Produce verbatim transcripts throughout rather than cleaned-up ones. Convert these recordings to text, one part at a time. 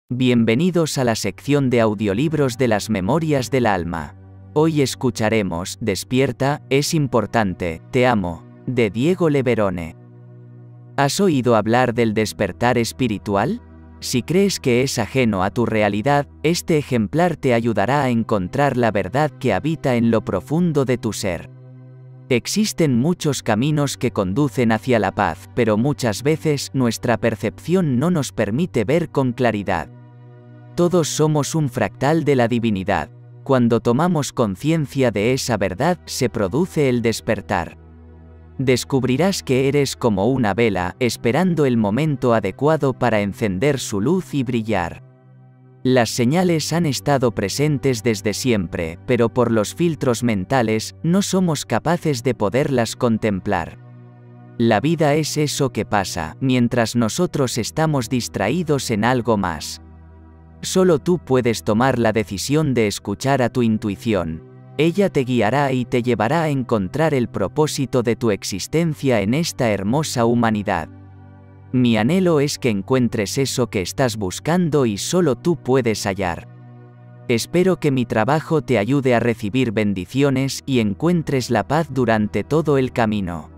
Bienvenidos a la sección de audiolibros de las Memorias del Alma. Hoy escucharemos Despierta, es importante, te amo, de Diego Leverone. ¿Has oído hablar del despertar espiritual? Si crees que es ajeno a tu realidad, este ejemplar te ayudará a encontrar la verdad que habita en lo profundo de tu ser. Existen muchos caminos que conducen hacia la paz, pero muchas veces nuestra percepción no nos permite ver con claridad. Todos somos un fractal de la divinidad. Cuando tomamos conciencia de esa verdad, se produce el despertar. Descubrirás que eres como una vela, esperando el momento adecuado para encender su luz y brillar. Las señales han estado presentes desde siempre, pero por los filtros mentales, no somos capaces de poderlas contemplar. La vida es eso que pasa, mientras nosotros estamos distraídos en algo más. Solo tú puedes tomar la decisión de escuchar a tu intuición. Ella te guiará y te llevará a encontrar el propósito de tu existencia en esta hermosa humanidad. Mi anhelo es que encuentres eso que estás buscando y solo tú puedes hallar. Espero que mi trabajo te ayude a recibir bendiciones y encuentres la paz durante todo el camino.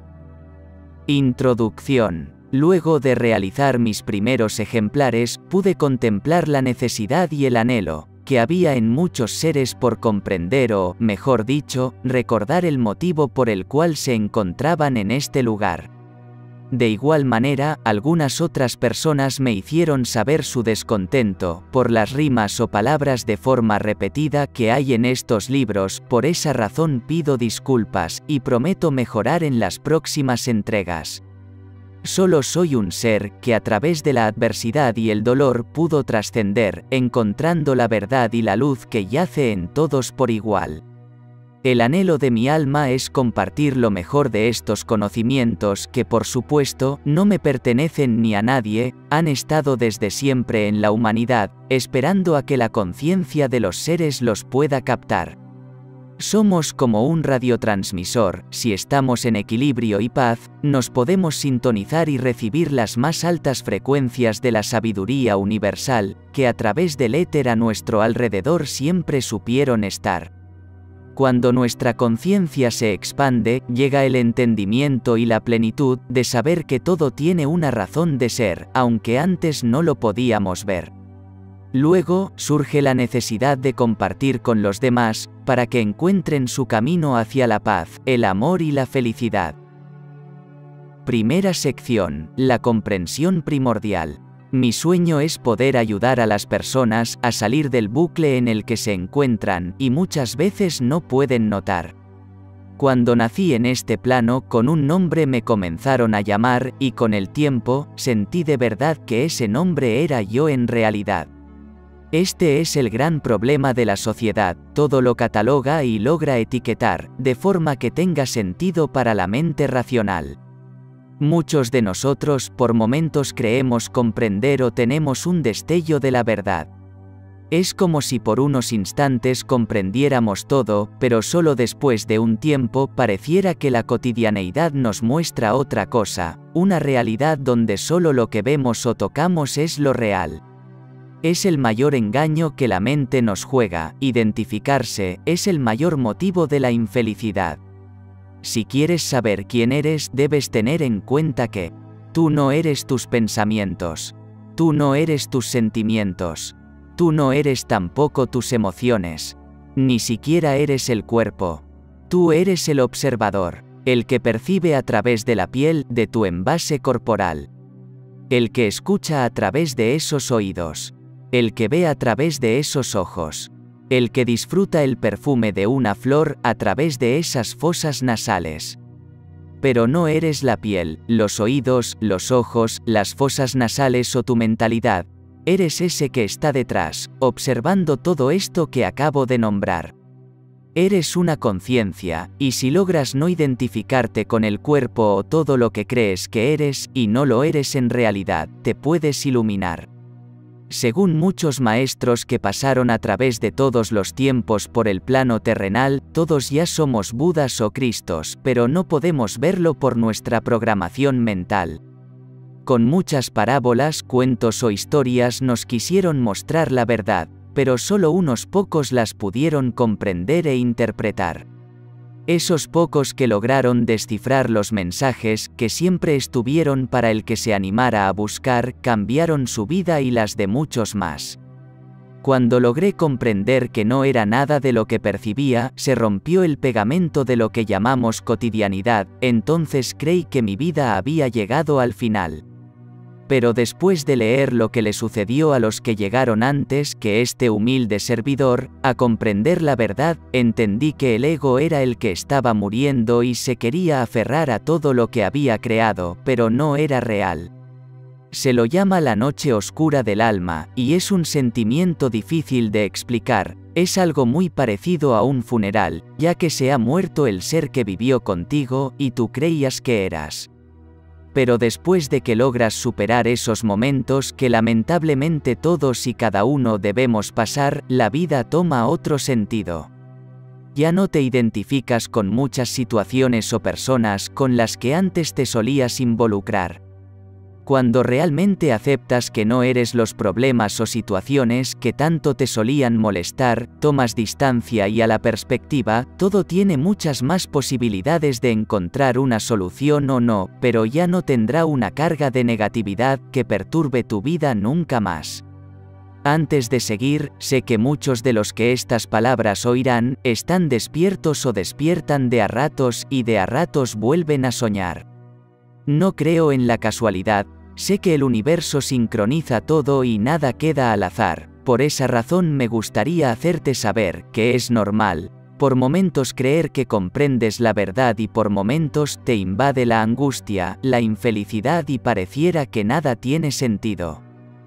Introducción. Luego de realizar mis primeros ejemplares, pude contemplar la necesidad y el anhelo que había en muchos seres por comprender o, mejor dicho, recordar el motivo por el cual se encontraban en este lugar. De igual manera, algunas otras personas me hicieron saber su descontento por las rimas o palabras de forma repetida que hay en estos libros. Por esa razón pido disculpas, y prometo mejorar en las próximas entregas. Solo soy un ser que a través de la adversidad y el dolor pudo trascender, encontrando la verdad y la luz que yace en todos por igual. El anhelo de mi alma es compartir lo mejor de estos conocimientos que, por supuesto, no me pertenecen ni a nadie, han estado desde siempre en la humanidad, esperando a que la conciencia de los seres los pueda captar. Somos como un radiotransmisor. Si estamos en equilibrio y paz, nos podemos sintonizar y recibir las más altas frecuencias de la sabiduría universal, que a través del éter a nuestro alrededor siempre supieron estar. Cuando nuestra conciencia se expande, llega el entendimiento y la plenitud de saber que todo tiene una razón de ser, aunque antes no lo podíamos ver. Luego, surge la necesidad de compartir con los demás, para que encuentren su camino hacia la paz, el amor y la felicidad. Primera sección, la comprensión primordial. Mi sueño es poder ayudar a las personas a salir del bucle en el que se encuentran y muchas veces no pueden notar. Cuando nací en este plano, con un nombre me comenzaron a llamar, y con el tiempo, sentí de verdad que ese nombre era yo en realidad. Este es el gran problema de la sociedad, todo lo cataloga y logra etiquetar, de forma que tenga sentido para la mente racional. Muchos de nosotros por momentos creemos comprender o tenemos un destello de la verdad. Es como si por unos instantes comprendiéramos todo, pero solo después de un tiempo pareciera que la cotidianeidad nos muestra otra cosa, una realidad donde solo lo que vemos o tocamos es lo real. Es el mayor engaño que la mente nos juega. Identificarse es el mayor motivo de la infelicidad. Si quieres saber quién eres, debes tener en cuenta que tú no eres tus pensamientos, tú no eres tus sentimientos, tú no eres tampoco tus emociones, ni siquiera eres el cuerpo. Tú eres el observador, el que percibe a través de la piel de tu envase corporal, el que escucha a través de esos oídos, el que ve a través de esos ojos, el que disfruta el perfume de una flor a través de esas fosas nasales. Pero no eres la piel, los oídos, los ojos, las fosas nasales o tu mentalidad. Eres ese que está detrás, observando todo esto que acabo de nombrar. Eres una conciencia, y si logras no identificarte con el cuerpo o todo lo que crees que eres, y no lo eres en realidad, te puedes iluminar. Según muchos maestros que pasaron a través de todos los tiempos por el plano terrenal, todos ya somos Budas o Cristos, pero no podemos verlo por nuestra programación mental. Con muchas parábolas, cuentos o historias nos quisieron mostrar la verdad, pero solo unos pocos las pudieron comprender e interpretar. Esos pocos que lograron descifrar los mensajes, que siempre estuvieron para el que se animara a buscar, cambiaron su vida y las de muchos más. Cuando logré comprender que no era nada de lo que percibía, se rompió el pegamento de lo que llamamos cotidianidad, entonces creí que mi vida había llegado al final. Pero después de leer lo que le sucedió a los que llegaron antes que este humilde servidor, a comprender la verdad, entendí que el ego era el que estaba muriendo y se quería aferrar a todo lo que había creado, pero no era real. Se lo llama la noche oscura del alma, y es un sentimiento difícil de explicar. Es algo muy parecido a un funeral, ya que se ha muerto el ser que vivió contigo, y tú creías que eras. Pero después de que logras superar esos momentos que lamentablemente todos y cada uno debemos pasar, la vida toma otro sentido. Ya no te identificas con muchas situaciones o personas con las que antes te solías involucrar. Cuando realmente aceptas que no eres los problemas o situaciones que tanto te solían molestar, tomas distancia y a la perspectiva, todo tiene muchas más posibilidades de encontrar una solución o no, pero ya no tendrá una carga de negatividad que perturbe tu vida nunca más. Antes de seguir, sé que muchos de los que estas palabras oirán, están despiertos o despiertan de a ratos y de a ratos vuelven a soñar. No creo en la casualidad, sé que el universo sincroniza todo y nada queda al azar, por esa razón me gustaría hacerte saber que es normal, por momentos creer que comprendes la verdad y por momentos te invade la angustia, la infelicidad y pareciera que nada tiene sentido.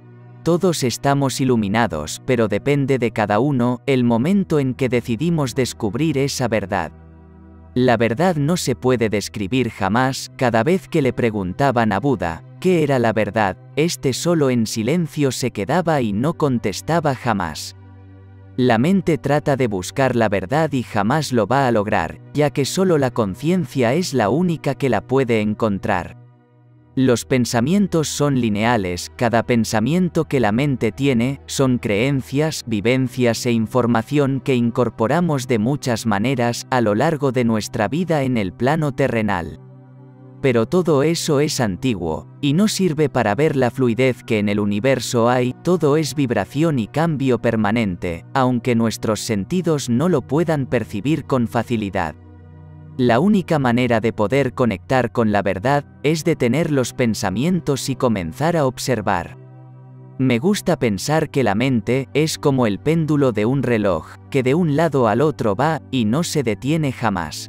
Todos estamos iluminados, pero depende de cada uno el momento en que decidimos descubrir esa verdad. La verdad no se puede describir jamás. Cada vez que le preguntaban a Buda qué era la verdad, este solo en silencio se quedaba y no contestaba jamás. La mente trata de buscar la verdad y jamás lo va a lograr, ya que solo la conciencia es la única que la puede encontrar. Los pensamientos son lineales, cada pensamiento que la mente tiene, son creencias, vivencias e información que incorporamos de muchas maneras a lo largo de nuestra vida en el plano terrenal. Pero todo eso es antiguo, y no sirve para ver la fluidez que en el universo hay, todo es vibración y cambio permanente, aunque nuestros sentidos no lo puedan percibir con facilidad. La única manera de poder conectar con la verdad es detener los pensamientos y comenzar a observar. Me gusta pensar que la mente es como el péndulo de un reloj, que de un lado al otro va y no se detiene jamás.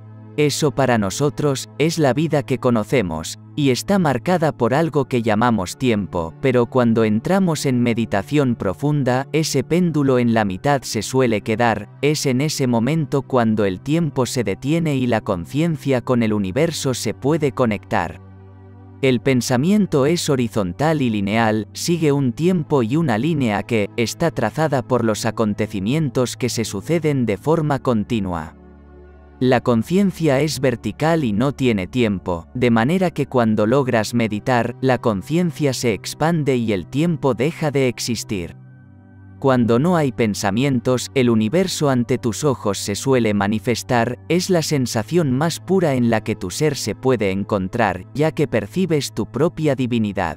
Eso para nosotros es la vida que conocemos, y está marcada por algo que llamamos tiempo, pero cuando entramos en meditación profunda, ese péndulo en la mitad se suele quedar, es en ese momento cuando el tiempo se detiene y la conciencia con el universo se puede conectar. El pensamiento es horizontal y lineal, sigue un tiempo y una línea que está trazada por los acontecimientos que se suceden de forma continua. La conciencia es vertical y no tiene tiempo, de manera que cuando logras meditar, la conciencia se expande y el tiempo deja de existir. Cuando no hay pensamientos, el universo ante tus ojos se suele manifestar, es la sensación más pura en la que tu ser se puede encontrar, ya que percibes tu propia divinidad.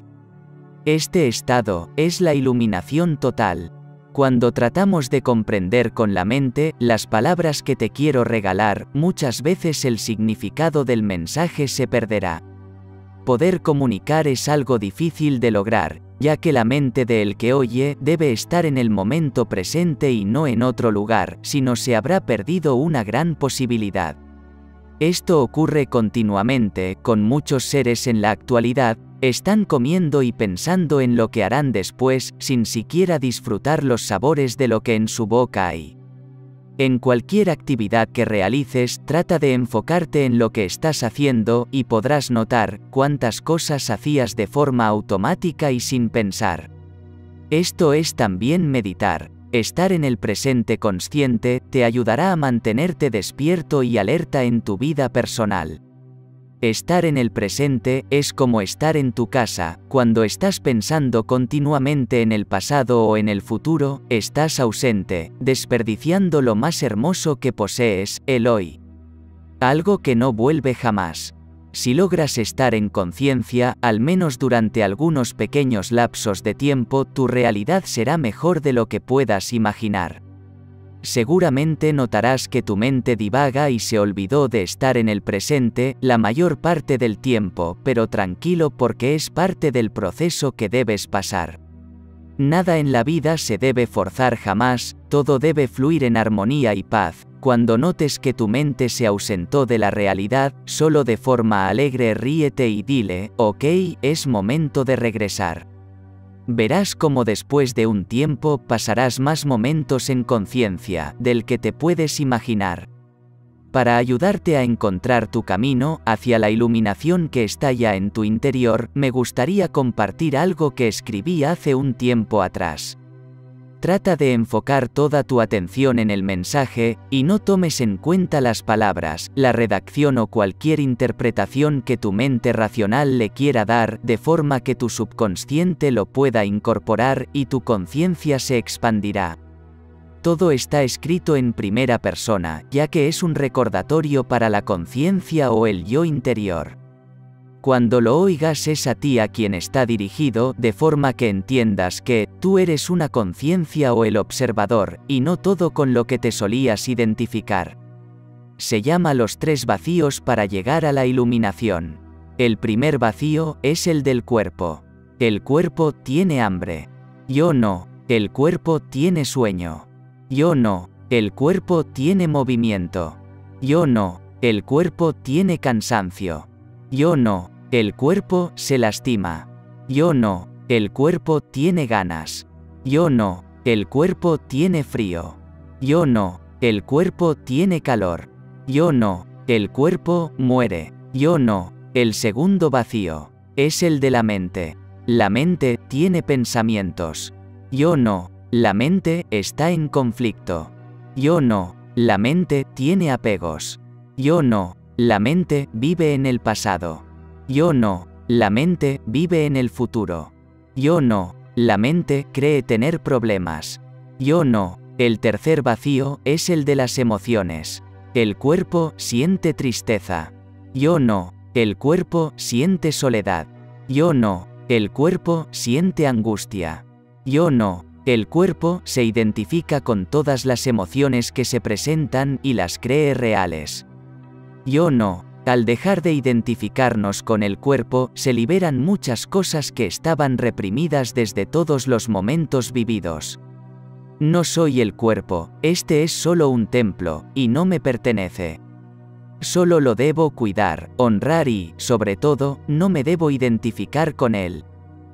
Este estado es la iluminación total. Cuando tratamos de comprender con la mente las palabras que te quiero regalar, muchas veces el significado del mensaje se perderá. Poder comunicar es algo difícil de lograr, ya que la mente del que oye debe estar en el momento presente y no en otro lugar, si no se habrá perdido una gran posibilidad. Esto ocurre continuamente con muchos seres en la actualidad. Están comiendo y pensando en lo que harán después, sin siquiera disfrutar los sabores de lo que en su boca hay. En cualquier actividad que realices, trata de enfocarte en lo que estás haciendo, y podrás notar cuántas cosas hacías de forma automática y sin pensar. Esto es también meditar. Estar en el presente consciente te ayudará a mantenerte despierto y alerta en tu vida personal. Estar en el presente es como estar en tu casa. Cuando estás pensando continuamente en el pasado o en el futuro, estás ausente, desperdiciando lo más hermoso que posees, el hoy. Algo que no vuelve jamás. Si logras estar en conciencia, al menos durante algunos pequeños lapsos de tiempo, tu realidad será mejor de lo que puedas imaginar. Seguramente notarás que tu mente divaga y se olvidó de estar en el presente la mayor parte del tiempo, pero tranquilo porque es parte del proceso que debes pasar. Nada en la vida se debe forzar jamás, todo debe fluir en armonía y paz. Cuando notes que tu mente se ausentó de la realidad, solo de forma alegre ríete y dile, ok, es momento de regresar. Verás cómo después de un tiempo pasarás más momentos en conciencia del que te puedes imaginar. Para ayudarte a encontrar tu camino hacia la iluminación que está ya en tu interior, me gustaría compartir algo que escribí hace un tiempo atrás. Trata de enfocar toda tu atención en el mensaje, y no tomes en cuenta las palabras, la redacción o cualquier interpretación que tu mente racional le quiera dar, de forma que tu subconsciente lo pueda incorporar y tu conciencia se expandirá. Todo está escrito en primera persona, ya que es un recordatorio para la conciencia o el yo interior. Cuando lo oigas es a ti a quien está dirigido, de forma que entiendas que tú eres una conciencia o el observador, y no todo con lo que te solías identificar. Se llama los tres vacíos para llegar a la iluminación. El primer vacío es el del cuerpo. El cuerpo tiene hambre. Yo no. El cuerpo tiene sueño. Yo no. El cuerpo tiene movimiento. Yo no. El cuerpo tiene cansancio. Yo no. El cuerpo se lastima. Yo no. El cuerpo tiene ganas. Yo no. El cuerpo tiene frío. Yo no. El cuerpo tiene calor. Yo no. El cuerpo muere. Yo no. El segundo vacío es el de la mente. La mente tiene pensamientos. Yo no. La mente está en conflicto. Yo no. La mente tiene apegos. Yo no. La mente vive en el pasado. Yo no. La mente vive en el futuro. Yo no. La mente cree tener problemas. Yo no. El tercer vacío es el de las emociones. El cuerpo siente tristeza. Yo no. El cuerpo siente soledad. Yo no. El cuerpo siente angustia. Yo no. El cuerpo se identifica con todas las emociones que se presentan y las cree reales. Yo no. Al dejar de identificarnos con el cuerpo, se liberan muchas cosas que estaban reprimidas desde todos los momentos vividos. No soy el cuerpo, este es solo un templo, y no me pertenece. Solo lo debo cuidar, honrar y, sobre todo, no me debo identificar con él.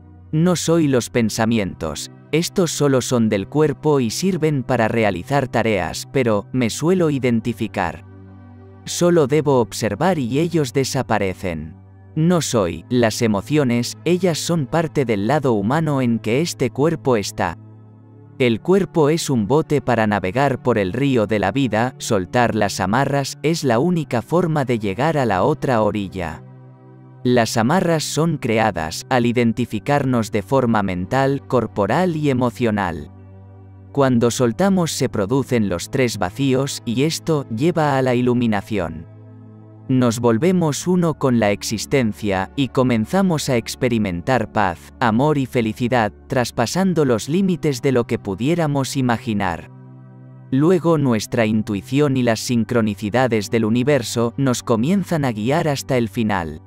No soy los pensamientos, estos solo son del cuerpo y sirven para realizar tareas, pero me suelo identificar. Solo debo observar y ellos desaparecen. No soy las emociones, ellas son parte del lado humano en que este cuerpo está. El cuerpo es un bote para navegar por el río de la vida, soltar las amarras es la única forma de llegar a la otra orilla. Las amarras son creadas al identificarnos de forma mental, corporal y emocional. Cuando soltamos se producen los tres vacíos y esto lleva a la iluminación. Nos volvemos uno con la existencia y comenzamos a experimentar paz, amor y felicidad, traspasando los límites de lo que pudiéramos imaginar. Luego nuestra intuición y las sincronicidades del universo nos comienzan a guiar hasta el final.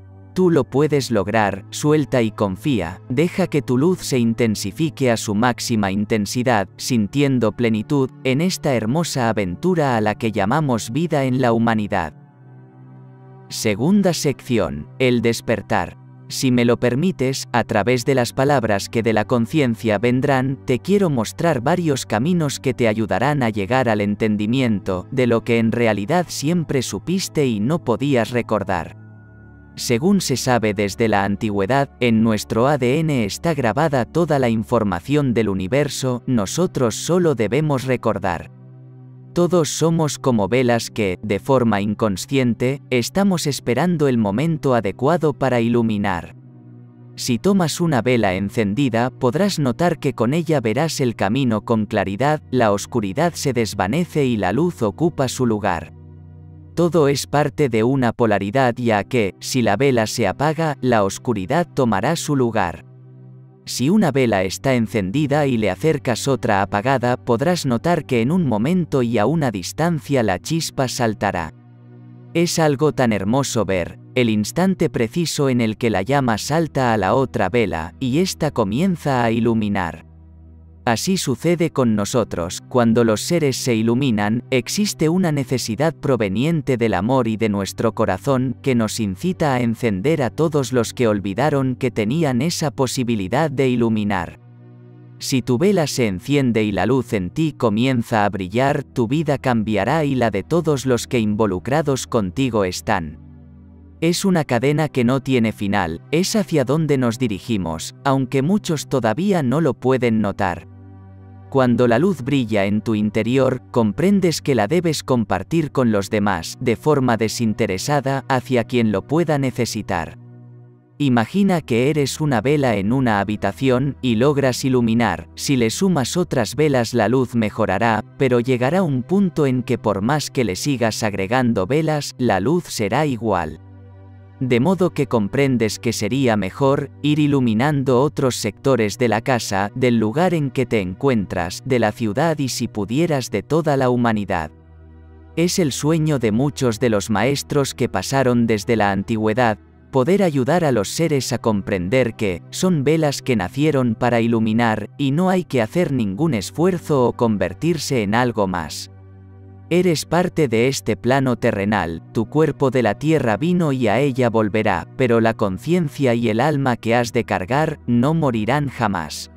Tú lo puedes lograr, suelta y confía, deja que tu luz se intensifique a su máxima intensidad, sintiendo plenitud, en esta hermosa aventura a la que llamamos vida en la humanidad. Segunda sección, el despertar. Si me lo permites, a través de las palabras que de la conciencia vendrán, te quiero mostrar varios caminos que te ayudarán a llegar al entendimiento de lo que en realidad siempre supiste y no podías recordar. Según se sabe desde la antigüedad, en nuestro A D N está grabada toda la información del universo, nosotros solo debemos recordar. Todos somos como velas que, de forma inconsciente, estamos esperando el momento adecuado para iluminar. Si tomas una vela encendida, podrás notar que con ella verás el camino con claridad, la oscuridad se desvanece y la luz ocupa su lugar. Todo es parte de una polaridad, ya que, si la vela se apaga, la oscuridad tomará su lugar. Si una vela está encendida y le acercas otra apagada, podrás notar que en un momento y a una distancia la chispa saltará. Es algo tan hermoso ver el instante preciso en el que la llama salta a la otra vela, y ésta comienza a iluminar. Así sucede con nosotros, cuando los seres se iluminan, existe una necesidad proveniente del amor y de nuestro corazón que nos incita a encender a todos los que olvidaron que tenían esa posibilidad de iluminar. Si tu vela se enciende y la luz en ti comienza a brillar, tu vida cambiará y la de todos los que involucrados contigo están. Es una cadena que no tiene final, es hacia donde nos dirigimos, aunque muchos todavía no lo pueden notar. Cuando la luz brilla en tu interior, comprendes que la debes compartir con los demás, de forma desinteresada, hacia quien lo pueda necesitar. Imagina que eres una vela en una habitación, y logras iluminar. Si le sumas otras velas la luz mejorará, pero llegará un punto en que por más que le sigas agregando velas, la luz será igual. De modo que comprendes que sería mejor ir iluminando otros sectores de la casa, del lugar en que te encuentras, de la ciudad y si pudieras de toda la humanidad. Es el sueño de muchos de los maestros que pasaron desde la antigüedad, poder ayudar a los seres a comprender que son velas que nacieron para iluminar, y no hay que hacer ningún esfuerzo o convertirse en algo más. Eres parte de este plano terrenal, tu cuerpo de la tierra vino y a ella volverá, pero la conciencia y el alma que has de cargar, no morirán jamás.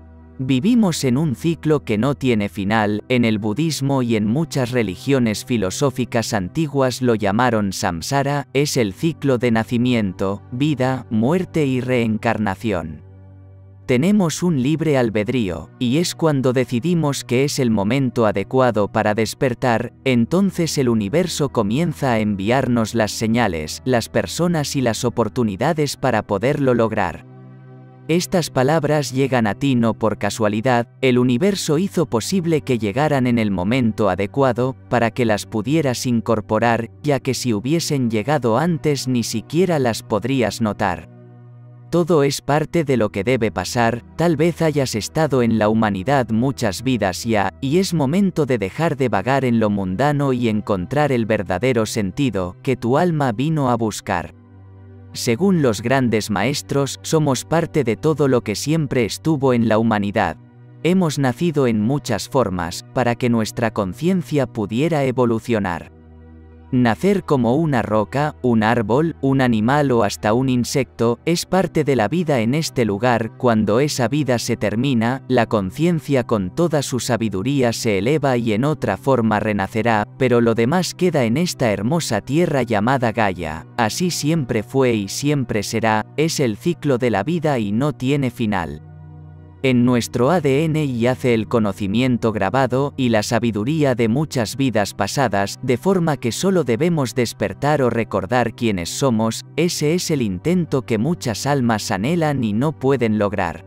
Vivimos en un ciclo que no tiene final, en el budismo y en muchas religiones filosóficas antiguas lo llamaron samsara, es el ciclo de nacimiento, vida, muerte y reencarnación. Tenemos un libre albedrío, y es cuando decidimos que es el momento adecuado para despertar, entonces el universo comienza a enviarnos las señales, las personas y las oportunidades para poderlo lograr. Estas palabras llegan a ti no por casualidad, el universo hizo posible que llegaran en el momento adecuado, para que las pudieras incorporar, ya que si hubiesen llegado antes ni siquiera las podrías notar. Todo es parte de lo que debe pasar, tal vez hayas estado en la humanidad muchas vidas ya, y es momento de dejar de vagar en lo mundano y encontrar el verdadero sentido que tu alma vino a buscar. Según los grandes maestros, somos parte de todo lo que siempre estuvo en la humanidad. Hemos nacido en muchas formas, para que nuestra conciencia pudiera evolucionar. Nacer como una roca, un árbol, un animal o hasta un insecto, es parte de la vida en este lugar. Cuando esa vida se termina, la conciencia con toda su sabiduría se eleva y en otra forma renacerá, pero lo demás queda en esta hermosa tierra llamada Gaia. Así siempre fue y siempre será, es el ciclo de la vida y no tiene final. En nuestro A D N yace el conocimiento grabado y la sabiduría de muchas vidas pasadas, de forma que solo debemos despertar o recordar quiénes somos. Ese es el intento que muchas almas anhelan y no pueden lograr.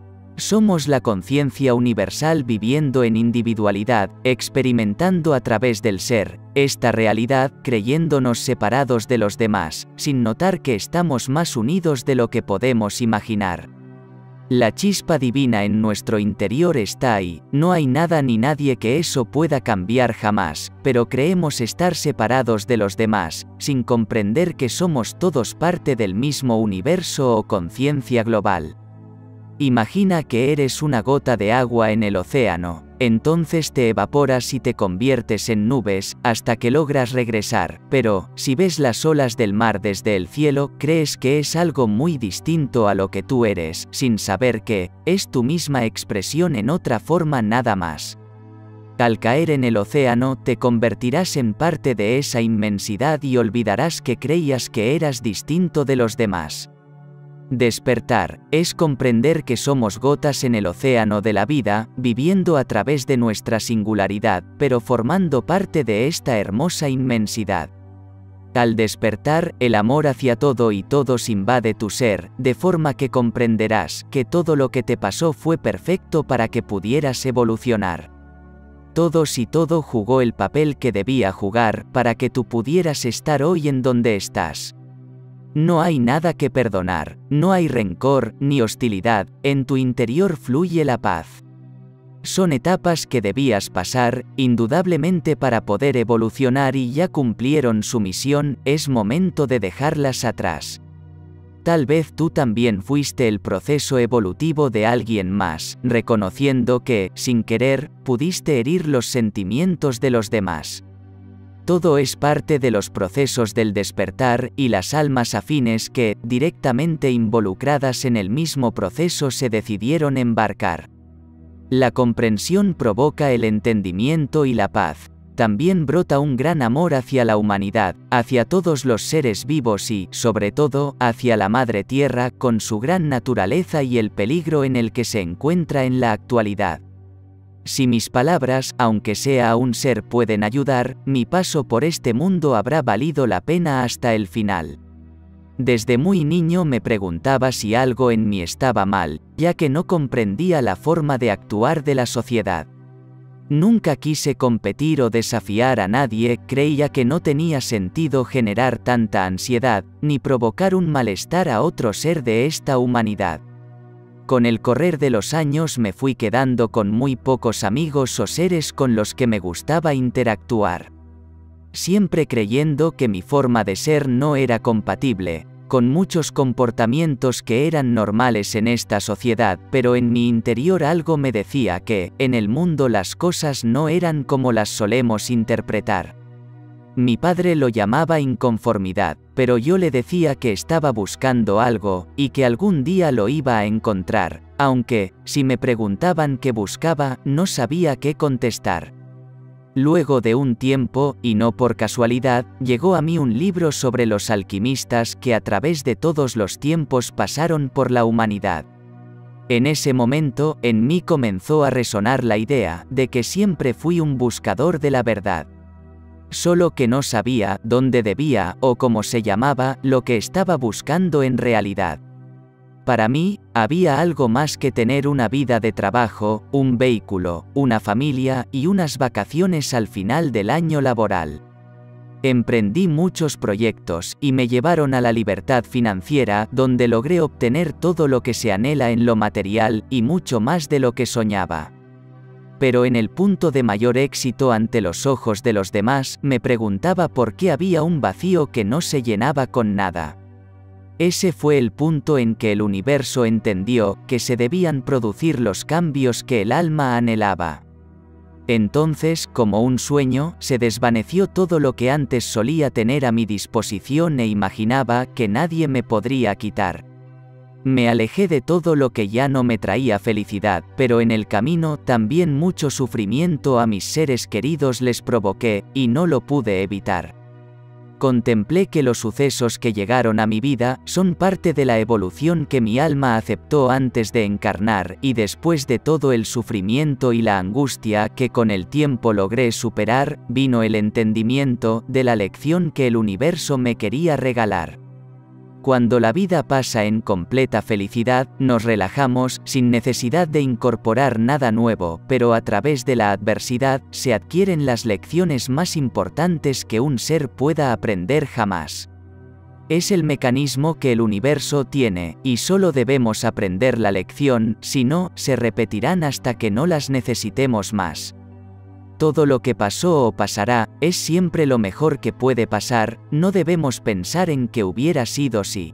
Somos la conciencia universal viviendo en individualidad, experimentando a través del ser, esta realidad, creyéndonos separados de los demás, sin notar que estamos más unidos de lo que podemos imaginar. La chispa divina en nuestro interior está ahí, no hay nada ni nadie que eso pueda cambiar jamás, pero creemos estar separados de los demás, sin comprender que somos todos parte del mismo universo o conciencia global. Imagina que eres una gota de agua en el océano, entonces te evaporas y te conviertes en nubes, hasta que logras regresar, pero, si ves las olas del mar desde el cielo, crees que es algo muy distinto a lo que tú eres, sin saber que, es tu misma expresión en otra forma nada más. Al caer en el océano, te convertirás en parte de esa inmensidad y olvidarás que creías que eras distinto de los demás. Despertar es comprender que somos gotas en el océano de la vida, viviendo a través de nuestra singularidad, pero formando parte de esta hermosa inmensidad. Al despertar, el amor hacia todo y todos invade tu ser, de forma que comprenderás que todo lo que te pasó fue perfecto para que pudieras evolucionar. Todos y todo jugó el papel que debía jugar para que tú pudieras estar hoy en donde estás. No hay nada que perdonar, no hay rencor ni hostilidad, en tu interior fluye la paz. Son etapas que debías pasar, indudablemente, para poder evolucionar y ya cumplieron su misión, es momento de dejarlas atrás. Tal vez tú también fuiste el proceso evolutivo de alguien más, reconociendo que, sin querer, pudiste herir los sentimientos de los demás. Todo es parte de los procesos del despertar y las almas afines que, directamente involucradas en el mismo proceso, se decidieron embarcar. La comprensión provoca el entendimiento y la paz. También brota un gran amor hacia la humanidad, hacia todos los seres vivos y, sobre todo, hacia la Madre Tierra con su gran naturaleza y el peligro en el que se encuentra en la actualidad. Si mis palabras, aunque sea un ser, pueden ayudar, mi paso por este mundo habrá valido la pena hasta el final. Desde muy niño me preguntaba si algo en mí estaba mal, ya que no comprendía la forma de actuar de la sociedad. Nunca quise competir o desafiar a nadie, creía que no tenía sentido generar tanta ansiedad, ni provocar un malestar a otro ser de esta humanidad. Con el correr de los años me fui quedando con muy pocos amigos o seres con los que me gustaba interactuar. Siempre creyendo que mi forma de ser no era compatible con muchos comportamientos que eran normales en esta sociedad, pero en mi interior algo me decía que, en el mundo las cosas no eran como las solemos interpretar. Mi padre lo llamaba inconformidad, pero yo le decía que estaba buscando algo, y que algún día lo iba a encontrar, aunque, si me preguntaban qué buscaba, no sabía qué contestar. Luego de un tiempo, y no por casualidad, llegó a mí un libro sobre los alquimistas que a través de todos los tiempos pasaron por la humanidad. En ese momento, en mí comenzó a resonar la idea de que siempre fui un buscador de la verdad. Solo que no sabía dónde debía, o cómo se llamaba, lo que estaba buscando en realidad. Para mí, había algo más que tener una vida de trabajo, un vehículo, una familia y unas vacaciones al final del año laboral. Emprendí muchos proyectos y me llevaron a la libertad financiera, donde logré obtener todo lo que se anhela en lo material y mucho más de lo que soñaba. Pero en el punto de mayor éxito ante los ojos de los demás, me preguntaba por qué había un vacío que no se llenaba con nada. Ese fue el punto en que el universo entendió que se debían producir los cambios que el alma anhelaba. Entonces, como un sueño, se desvaneció todo lo que antes solía tener a mi disposición e imaginaba que nadie me podría quitar. Me alejé de todo lo que ya no me traía felicidad, pero en el camino también mucho sufrimiento a mis seres queridos les provoqué, y no lo pude evitar. Contemplé que los sucesos que llegaron a mi vida son parte de la evolución que mi alma aceptó antes de encarnar, y después de todo el sufrimiento y la angustia que con el tiempo logré superar, vino el entendimiento de la lección que el universo me quería regalar. Cuando la vida pasa en completa felicidad, nos relajamos sin necesidad de incorporar nada nuevo, pero a través de la adversidad se adquieren las lecciones más importantes que un ser pueda aprender jamás. Es el mecanismo que el universo tiene, y solo debemos aprender la lección, si no, se repetirán hasta que no las necesitemos más. Todo lo que pasó o pasará, es siempre lo mejor que puede pasar, no debemos pensar en que hubiera sido si.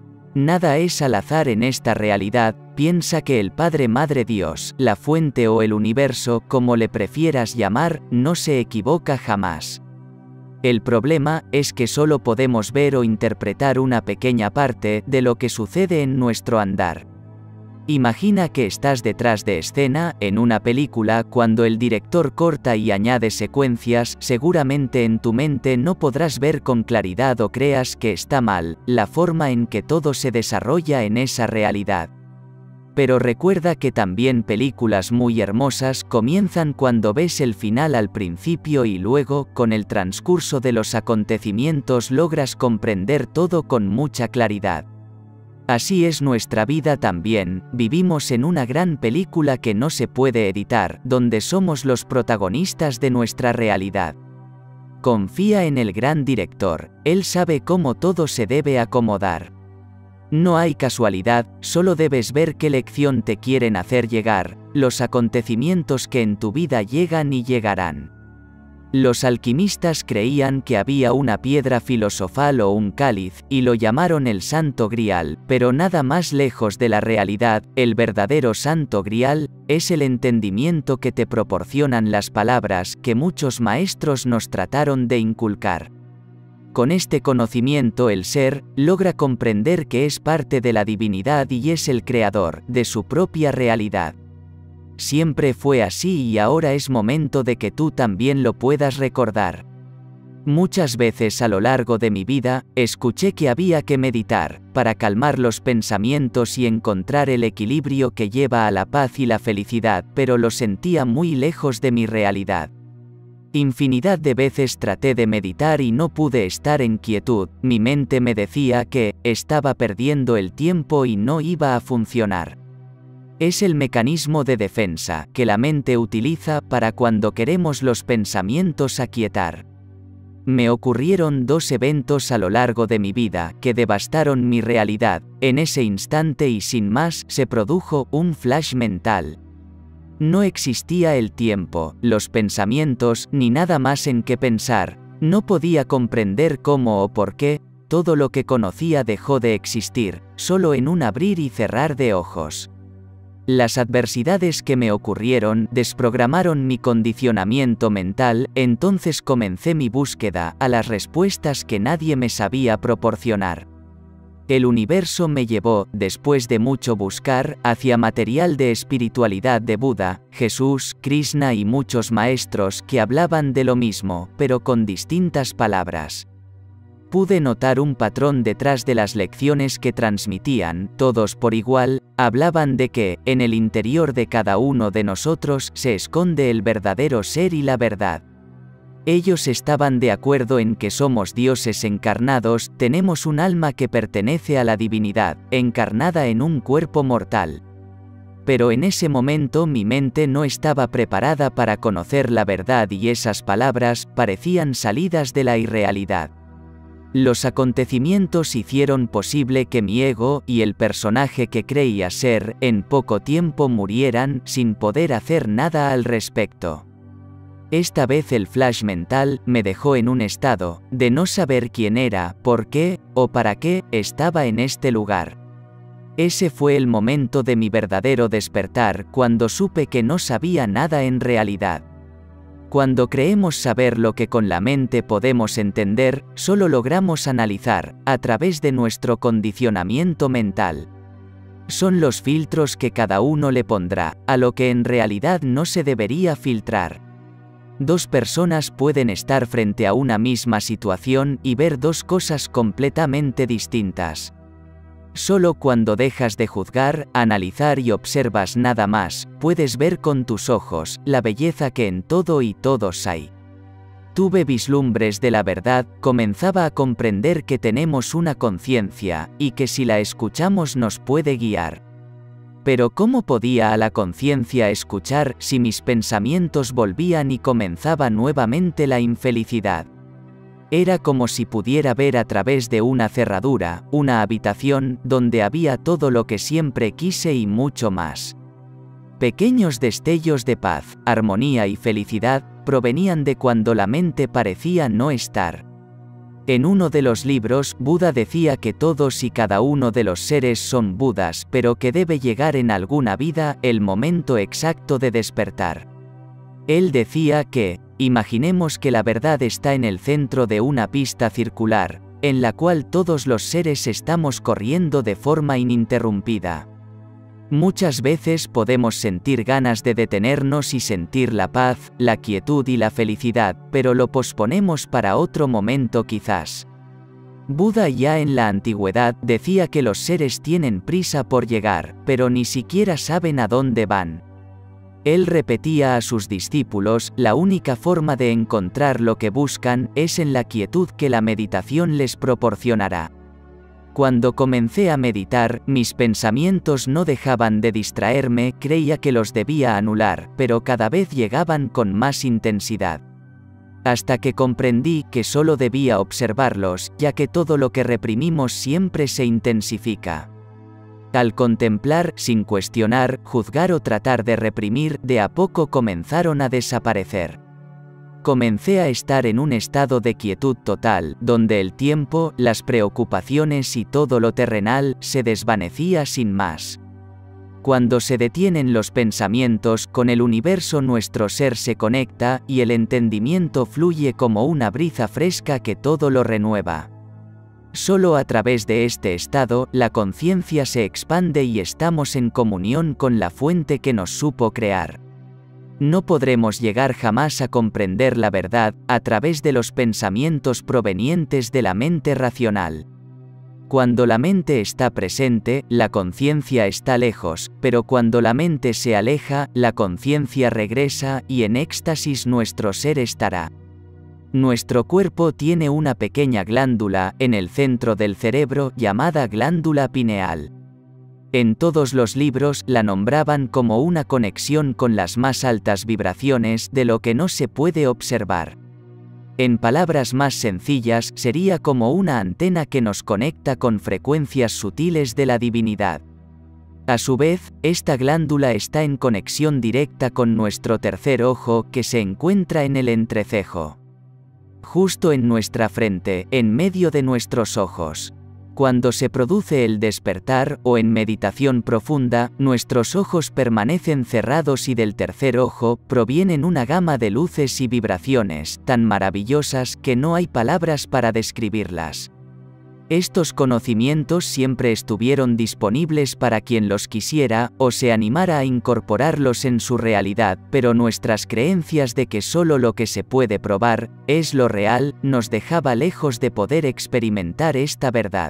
Nada es al azar en esta realidad, piensa que el Padre Madre Dios, la fuente o el universo, como le prefieras llamar, no se equivoca jamás. El problema es que solo podemos ver o interpretar una pequeña parte de lo que sucede en nuestro andar. Imagina que estás detrás de escena, en una película, cuando el director corta y añade secuencias, seguramente en tu mente no podrás ver con claridad o creas que está mal, la forma en que todo se desarrolla en esa realidad. Pero recuerda que también películas muy hermosas comienzan cuando ves el final al principio y luego, con el transcurso de los acontecimientos logras comprender todo con mucha claridad. Así es nuestra vida también, vivimos en una gran película que no se puede editar, donde somos los protagonistas de nuestra realidad. Confía en el gran director, él sabe cómo todo se debe acomodar. No hay casualidad, solo debes ver qué lección te quieren hacer llegar, los acontecimientos que en tu vida llegan y llegarán. Los alquimistas creían que había una piedra filosofal o un cáliz, y lo llamaron el Santo Grial, pero nada más lejos de la realidad. El verdadero Santo Grial es el entendimiento que te proporcionan las palabras que muchos maestros nos trataron de inculcar. Con este conocimiento el ser logra comprender que es parte de la divinidad y es el creador de su propia realidad. Siempre fue así y ahora es momento de que tú también lo puedas recordar. Muchas veces a lo largo de mi vida, escuché que había que meditar, para calmar los pensamientos y encontrar el equilibrio que lleva a la paz y la felicidad, pero lo sentía muy lejos de mi realidad. Infinidad de veces traté de meditar y no pude estar en quietud, mi mente me decía que estaba perdiendo el tiempo y no iba a funcionar. Es el mecanismo de defensa que la mente utiliza para cuando queremos los pensamientos aquietar. Me ocurrieron dos eventos a lo largo de mi vida que devastaron mi realidad. En ese instante y sin más se produjo un flash mental. No existía el tiempo, los pensamientos, ni nada más en qué pensar. No podía comprender cómo o por qué, todo lo que conocía dejó de existir, solo en un abrir y cerrar de ojos. Las adversidades que me ocurrieron desprogramaron mi condicionamiento mental, entonces comencé mi búsqueda a las respuestas que nadie me sabía proporcionar. El universo me llevó, después de mucho buscar, hacia material de espiritualidad de Buda, Jesús, Krishna y muchos maestros que hablaban de lo mismo, pero con distintas palabras. Pude notar un patrón detrás de las lecciones que transmitían, todos por igual, hablaban de que, en el interior de cada uno de nosotros se esconde el verdadero ser y la verdad. Ellos estaban de acuerdo en que somos dioses encarnados, tenemos un alma que pertenece a la divinidad, encarnada en un cuerpo mortal. Pero en ese momento mi mente no estaba preparada para conocer la verdad y esas palabras parecían salidas de la irrealidad. Los acontecimientos hicieron posible que mi ego y el personaje que creía ser, en poco tiempo murieran sin poder hacer nada al respecto. Esta vez el flash mental me dejó en un estado de no saber quién era, por qué, o para qué estaba en este lugar. Ese fue el momento de mi verdadero despertar, cuando supe que no sabía nada en realidad. Cuando creemos saber lo que con la mente podemos entender, solo logramos analizar, a través de nuestro condicionamiento mental. Son los filtros que cada uno le pondrá, a lo que en realidad no se debería filtrar. Dos personas pueden estar frente a una misma situación y ver dos cosas completamente distintas. Solo cuando dejas de juzgar, analizar y observas nada más, puedes ver con tus ojos la belleza que en todo y todos hay. Tuve vislumbres de la verdad, comenzaba a comprender que tenemos una conciencia, y que si la escuchamos nos puede guiar. Pero ¿cómo podía a la conciencia escuchar si mis pensamientos volvían y comenzaba nuevamente la infelicidad? Era como si pudiera ver a través de una cerradura, una habitación, donde había todo lo que siempre quise y mucho más. Pequeños destellos de paz, armonía y felicidad, provenían de cuando la mente parecía no estar. En uno de los libros, Buda decía que todos y cada uno de los seres son Budas, pero que debe llegar en alguna vida el momento exacto de despertar. Él decía que, imaginemos que la verdad está en el centro de una pista circular, en la cual todos los seres estamos corriendo de forma ininterrumpida. Muchas veces podemos sentir ganas de detenernos y sentir la paz, la quietud y la felicidad, pero lo posponemos para otro momento quizás. Buda ya en la antigüedad decía que los seres tienen prisa por llegar, pero ni siquiera saben a dónde van. Él repetía a sus discípulos, la única forma de encontrar lo que buscan es en la quietud que la meditación les proporcionará. Cuando comencé a meditar, mis pensamientos no dejaban de distraerme, creía que los debía anular, pero cada vez llegaban con más intensidad. Hasta que comprendí que solo debía observarlos, ya que todo lo que reprimimos siempre se intensifica. Al contemplar, sin cuestionar, juzgar o tratar de reprimir, de a poco comenzaron a desaparecer. Comencé a estar en un estado de quietud total, donde el tiempo, las preocupaciones y todo lo terrenal se desvanecía sin más. Cuando se detienen los pensamientos, con el universo nuestro ser se conecta, y el entendimiento fluye como una brisa fresca que todo lo renueva. Solo a través de este estado, la conciencia se expande y estamos en comunión con la fuente que nos supo crear. No podremos llegar jamás a comprender la verdad a través de los pensamientos provenientes de la mente racional. Cuando la mente está presente, la conciencia está lejos, pero cuando la mente se aleja, la conciencia regresa y en éxtasis nuestro ser estará. Nuestro cuerpo tiene una pequeña glándula en el centro del cerebro llamada glándula pineal. En todos los libros la nombraban como una conexión con las más altas vibraciones de lo que no se puede observar. En palabras más sencillas, sería como una antena que nos conecta con frecuencias sutiles de la divinidad. A su vez, esta glándula está en conexión directa con nuestro tercer ojo que se encuentra en el entrecejo. Justo en nuestra frente, en medio de nuestros ojos. Cuando se produce el despertar, o en meditación profunda, nuestros ojos permanecen cerrados y del tercer ojo provienen una gama de luces y vibraciones tan maravillosas que no hay palabras para describirlas. Estos conocimientos siempre estuvieron disponibles para quien los quisiera o se animara a incorporarlos en su realidad, pero nuestras creencias de que solo lo que se puede probar es lo real nos dejaba lejos de poder experimentar esta verdad.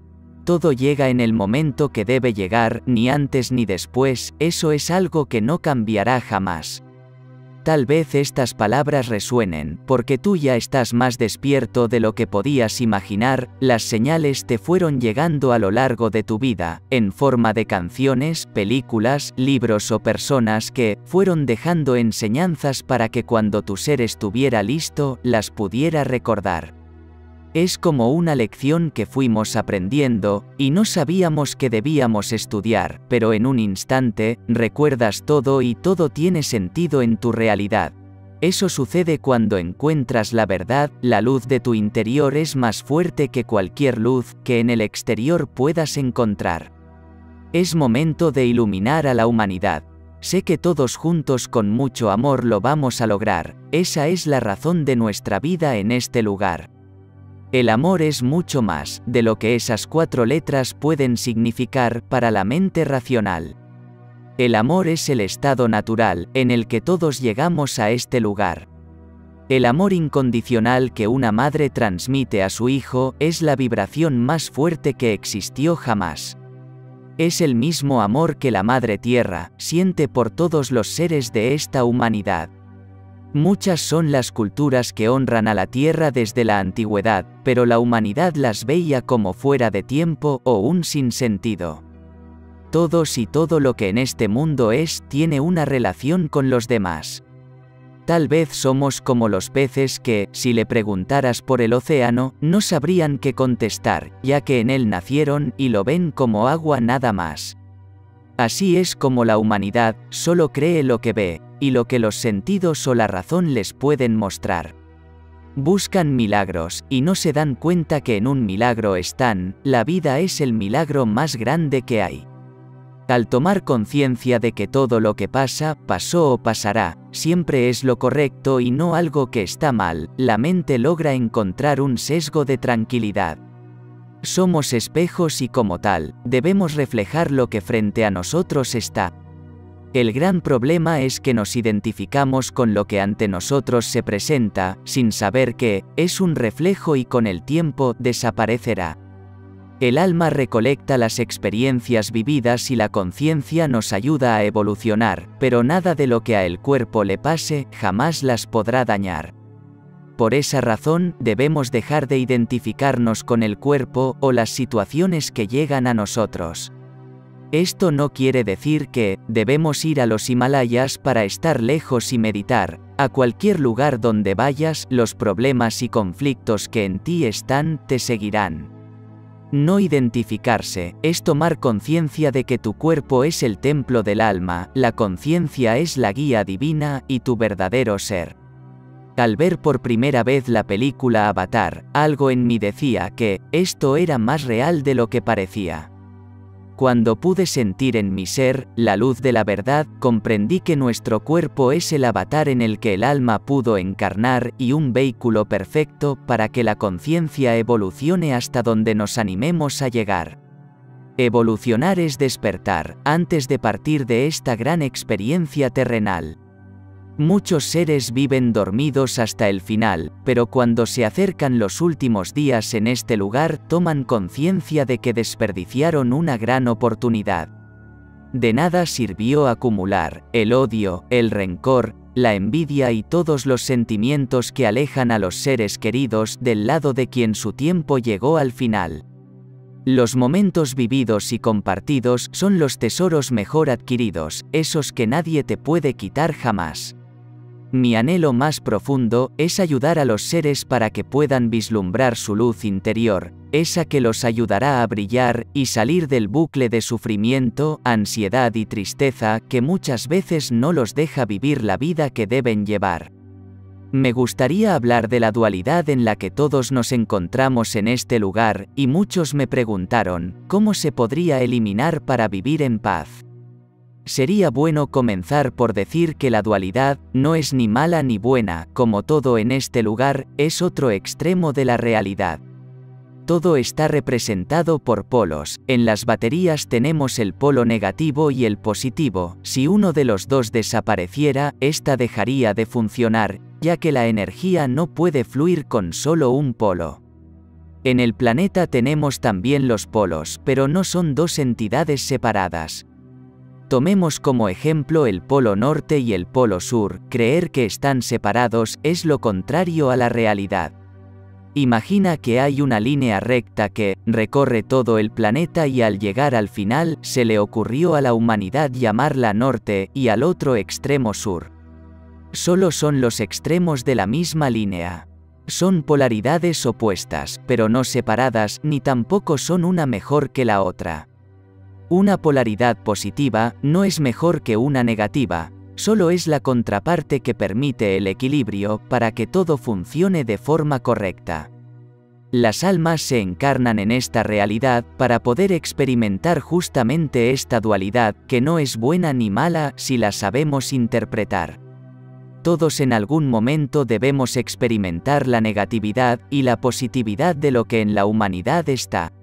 Todo llega en el momento que debe llegar, ni antes ni después, eso es algo que no cambiará jamás. Tal vez estas palabras resuenen, porque tú ya estás más despierto de lo que podías imaginar, las señales te fueron llegando a lo largo de tu vida, en forma de canciones, películas, libros o personas que fueron dejando enseñanzas para que cuando tu ser estuviera listo, las pudiera recordar. Es como una lección que fuimos aprendiendo, y no sabíamos que debíamos estudiar, pero en un instante, recuerdas todo y todo tiene sentido en tu realidad. Eso sucede cuando encuentras la verdad, la luz de tu interior es más fuerte que cualquier luz que en el exterior puedas encontrar. Es momento de iluminar a la humanidad. Sé que todos juntos con mucho amor lo vamos a lograr, esa es la razón de nuestra vida en este lugar. El amor es mucho más de lo que esas cuatro letras pueden significar para la mente racional. El amor es el estado natural en el que todos llegamos a este lugar. El amor incondicional que una madre transmite a su hijo es la vibración más fuerte que existió jamás. Es el mismo amor que la Madre Tierra siente por todos los seres de esta humanidad. Muchas son las culturas que honran a la tierra desde la antigüedad, pero la humanidad las veía como fuera de tiempo o un sinsentido. Todos y todo lo que en este mundo es, tiene una relación con los demás. Tal vez somos como los peces que, si le preguntaras por el océano, no sabrían qué contestar, ya que en él nacieron y lo ven como agua nada más. Así es como la humanidad solo cree lo que ve, y lo que los sentidos o la razón les pueden mostrar. Buscan milagros, y no se dan cuenta que en un milagro están, la vida es el milagro más grande que hay. Al tomar conciencia de que todo lo que pasa, pasó o pasará, siempre es lo correcto y no algo que está mal, la mente logra encontrar un sesgo de tranquilidad. Somos espejos y como tal, debemos reflejar lo que frente a nosotros está. El gran problema es que nos identificamos con lo que ante nosotros se presenta, sin saber que es un reflejo y con el tiempo desaparecerá. El alma recolecta las experiencias vividas y la conciencia nos ayuda a evolucionar, pero nada de lo que a el cuerpo le pase jamás las podrá dañar. Por esa razón, debemos dejar de identificarnos con el cuerpo o las situaciones que llegan a nosotros. Esto no quiere decir que debemos ir a los Himalayas para estar lejos y meditar. A cualquier lugar donde vayas, los problemas y conflictos que en ti están te seguirán. No identificarse es tomar conciencia de que tu cuerpo es el templo del alma, la conciencia es la guía divina y tu verdadero ser. Al ver por primera vez la película Avatar, algo en mí decía que esto era más real de lo que parecía. Cuando pude sentir en mi ser la luz de la verdad, comprendí que nuestro cuerpo es el avatar en el que el alma pudo encarnar y un vehículo perfecto para que la conciencia evolucione hasta donde nos animemos a llegar. Evolucionar es despertar, antes de partir de esta gran experiencia terrenal. Muchos seres viven dormidos hasta el final, pero cuando se acercan los últimos días en este lugar toman conciencia de que desperdiciaron una gran oportunidad. De nada sirvió acumular el odio, el rencor, la envidia y todos los sentimientos que alejan a los seres queridos del lado de quien su tiempo llegó al final. Los momentos vividos y compartidos son los tesoros mejor adquiridos, esos que nadie te puede quitar jamás. Mi anhelo más profundo es ayudar a los seres para que puedan vislumbrar su luz interior, esa que los ayudará a brillar y salir del bucle de sufrimiento, ansiedad y tristeza que muchas veces no los deja vivir la vida que deben llevar. Me gustaría hablar de la dualidad en la que todos nos encontramos en este lugar, y muchos me preguntaron, ¿cómo se podría eliminar para vivir en paz? Sería bueno comenzar por decir que la dualidad no es ni mala ni buena, como todo en este lugar, es otro extremo de la realidad. Todo está representado por polos. En las baterías tenemos el polo negativo y el positivo. Si uno de los dos desapareciera, esta dejaría de funcionar, ya que la energía no puede fluir con solo un polo. En el planeta tenemos también los polos, pero no son dos entidades separadas. Tomemos como ejemplo el polo norte y el polo sur. Creer que están separados es lo contrario a la realidad. Imagina que hay una línea recta que recorre todo el planeta y al llegar al final, se le ocurrió a la humanidad llamarla norte y al otro extremo sur. Solo son los extremos de la misma línea. Son polaridades opuestas, pero no separadas, ni tampoco son una mejor que la otra. Una polaridad positiva no es mejor que una negativa, solo es la contraparte que permite el equilibrio para que todo funcione de forma correcta. Las almas se encarnan en esta realidad para poder experimentar justamente esta dualidad que no es buena ni mala si la sabemos interpretar. Todos en algún momento debemos experimentar la negatividad y la positividad de lo que en la humanidad está.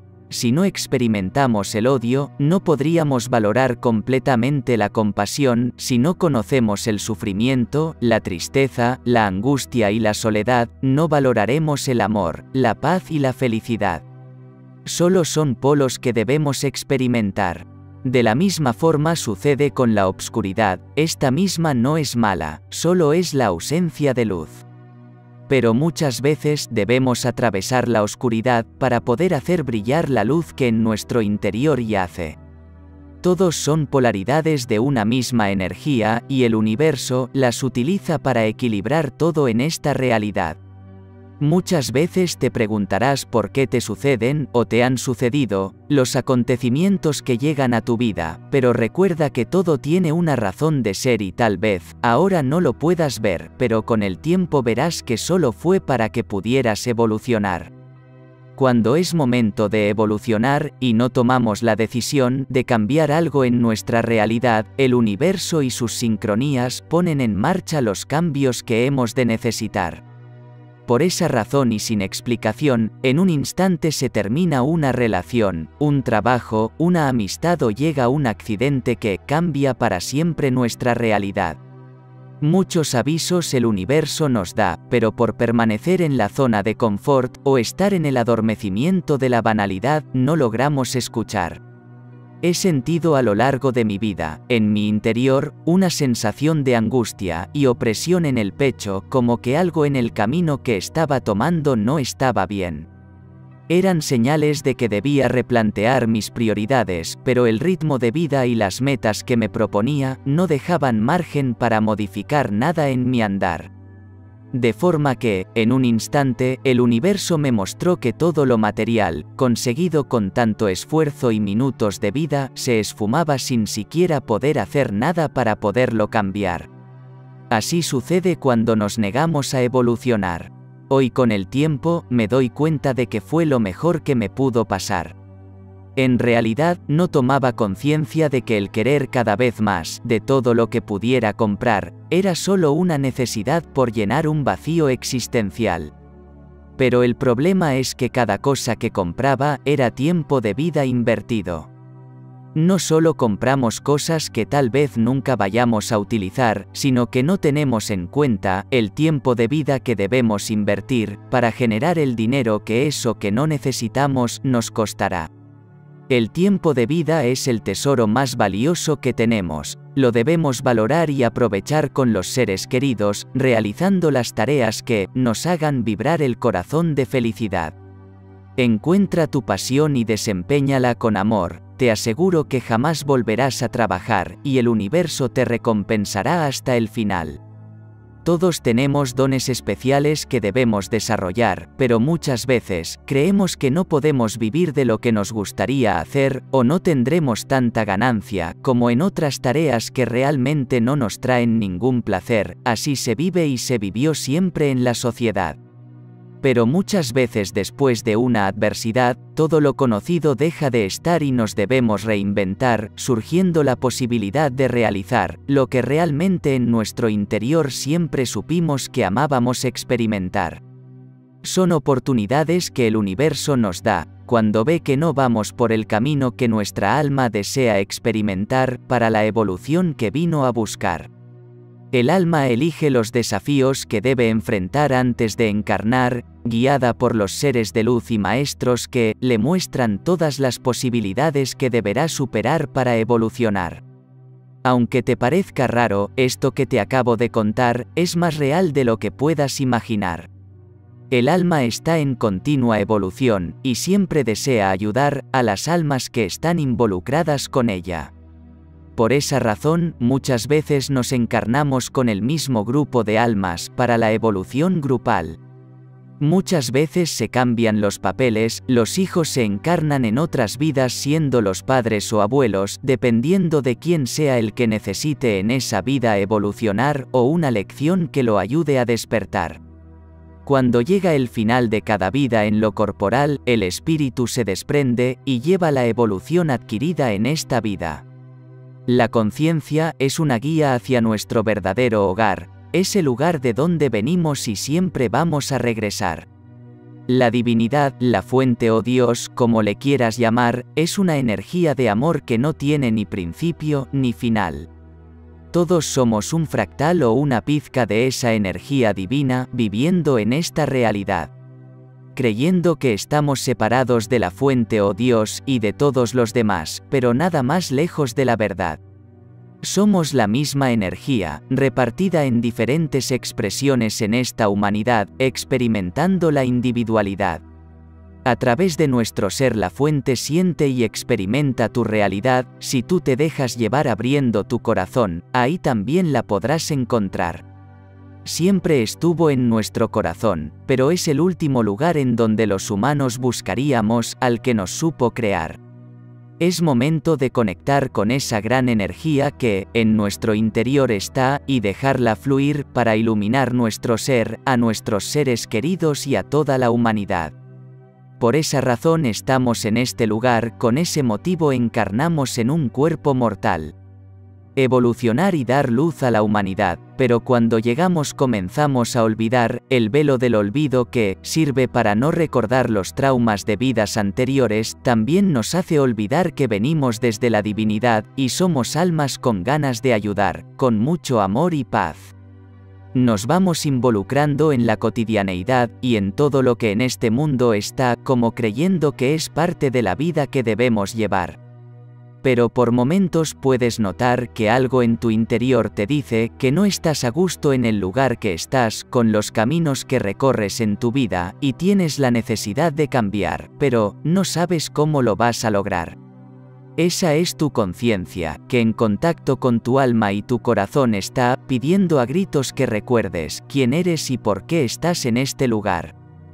Si no experimentamos el odio, no podríamos valorar completamente la compasión. Si no conocemos el sufrimiento, la tristeza, la angustia y la soledad, no valoraremos el amor, la paz y la felicidad. Solo son polos que debemos experimentar. De la misma forma sucede con la obscuridad, esta misma no es mala, solo es la ausencia de luz. Pero muchas veces debemos atravesar la oscuridad para poder hacer brillar la luz que en nuestro interior yace. Todos son polaridades de una misma energía y el universo las utiliza para equilibrar todo en esta realidad. Muchas veces te preguntarás por qué te suceden o te han sucedido los acontecimientos que llegan a tu vida, pero recuerda que todo tiene una razón de ser y tal vez ahora no lo puedas ver, pero con el tiempo verás que solo fue para que pudieras evolucionar. Cuando es momento de evolucionar y no tomamos la decisión de cambiar algo en nuestra realidad, el universo y sus sincronías ponen en marcha los cambios que hemos de necesitar. Por esa razón y sin explicación, en un instante se termina una relación, un trabajo, una amistad o llega un accidente que cambia para siempre nuestra realidad. Muchos avisos el universo nos da, pero por permanecer en la zona de confort o estar en el adormecimiento de la banalidad no logramos escuchar. He sentido a lo largo de mi vida, en mi interior, una sensación de angustia y opresión en el pecho, como que algo en el camino que estaba tomando no estaba bien. Eran señales de que debía replantear mis prioridades, pero el ritmo de vida y las metas que me proponía no dejaban margen para modificar nada en mi andar. De forma que, en un instante, el universo me mostró que todo lo material, conseguido con tanto esfuerzo y minutos de vida, se esfumaba sin siquiera poder hacer nada para poderlo cambiar. Así sucede cuando nos negamos a evolucionar. Hoy con el tiempo, me doy cuenta de que fue lo mejor que me pudo pasar. En realidad, no tomaba conciencia de que el querer cada vez más, de todo lo que pudiera comprar, era solo una necesidad por llenar un vacío existencial. Pero el problema es que cada cosa que compraba era tiempo de vida invertido. No solo compramos cosas que tal vez nunca vayamos a utilizar, sino que no tenemos en cuenta el tiempo de vida que debemos invertir para generar el dinero que eso que no necesitamos nos costará. El tiempo de vida es el tesoro más valioso que tenemos, lo debemos valorar y aprovechar con los seres queridos, realizando las tareas que nos hagan vibrar el corazón de felicidad. Encuentra tu pasión y desempéñala con amor, te aseguro que jamás volverás a trabajar y el universo te recompensará hasta el final. Todos tenemos dones especiales que debemos desarrollar, pero muchas veces creemos que no podemos vivir de lo que nos gustaría hacer, o no tendremos tanta ganancia como en otras tareas que realmente no nos traen ningún placer. Así se vive y se vivió siempre en la sociedad. Pero muchas veces después de una adversidad, todo lo conocido deja de estar y nos debemos reinventar, surgiendo la posibilidad de realizar lo que realmente en nuestro interior siempre supimos que amábamos experimentar. Son oportunidades que el universo nos da, cuando ve que no vamos por el camino que nuestra alma desea experimentar para la evolución que vino a buscar. El alma elige los desafíos que debe enfrentar antes de encarnar, guiada por los seres de luz y maestros que le muestran todas las posibilidades que deberá superar para evolucionar. Aunque te parezca raro, esto que te acabo de contar es más real de lo que puedas imaginar. El alma está en continua evolución, y siempre desea ayudar a las almas que están involucradas con ella. Por esa razón, muchas veces nos encarnamos con el mismo grupo de almas para la evolución grupal. Muchas veces se cambian los papeles, los hijos se encarnan en otras vidas siendo los padres o abuelos, dependiendo de quién sea el que necesite en esa vida evolucionar o una lección que lo ayude a despertar. Cuando llega el final de cada vida en lo corporal, el espíritu se desprende y lleva la evolución adquirida en esta vida. La conciencia es una guía hacia nuestro verdadero hogar, es el lugar de donde venimos y siempre vamos a regresar. La divinidad, la fuente o Dios, como le quieras llamar, es una energía de amor que no tiene ni principio ni final. Todos somos un fractal o una pizca de esa energía divina viviendo en esta realidad. Creyendo que estamos separados de la fuente o Dios y de todos los demás, pero nada más lejos de la verdad. Somos la misma energía, repartida en diferentes expresiones en esta humanidad, experimentando la individualidad. A través de nuestro ser la fuente siente y experimenta tu realidad, si tú te dejas llevar abriendo tu corazón, ahí también la podrás encontrar. Siempre estuvo en nuestro corazón, pero es el último lugar en donde los humanos buscaríamos al que nos supo crear. Es momento de conectar con esa gran energía que, en nuestro interior está, y dejarla fluir para iluminar nuestro ser, a nuestros seres queridos y a toda la humanidad. Por esa razón estamos en este lugar, con ese motivo encarnamos en un cuerpo mortal. evolucionar y dar luz a la humanidad, pero cuando llegamos comenzamos a olvidar, el velo del olvido que sirve para no recordar los traumas de vidas anteriores, también nos hace olvidar que venimos desde la divinidad, y somos almas con ganas de ayudar, con mucho amor y paz. Nos vamos involucrando en la cotidianeidad, y en todo lo que en este mundo está, como creyendo que es parte de la vida que debemos llevar. Pero por momentos puedes notar que algo en tu interior te dice que no estás a gusto en el lugar que estás, con los caminos que recorres en tu vida, y tienes la necesidad de cambiar, pero no sabes cómo lo vas a lograr. Esa es tu conciencia, que en contacto con tu alma y tu corazón está pidiendo a gritos que recuerdes quién eres y por qué estás en este lugar.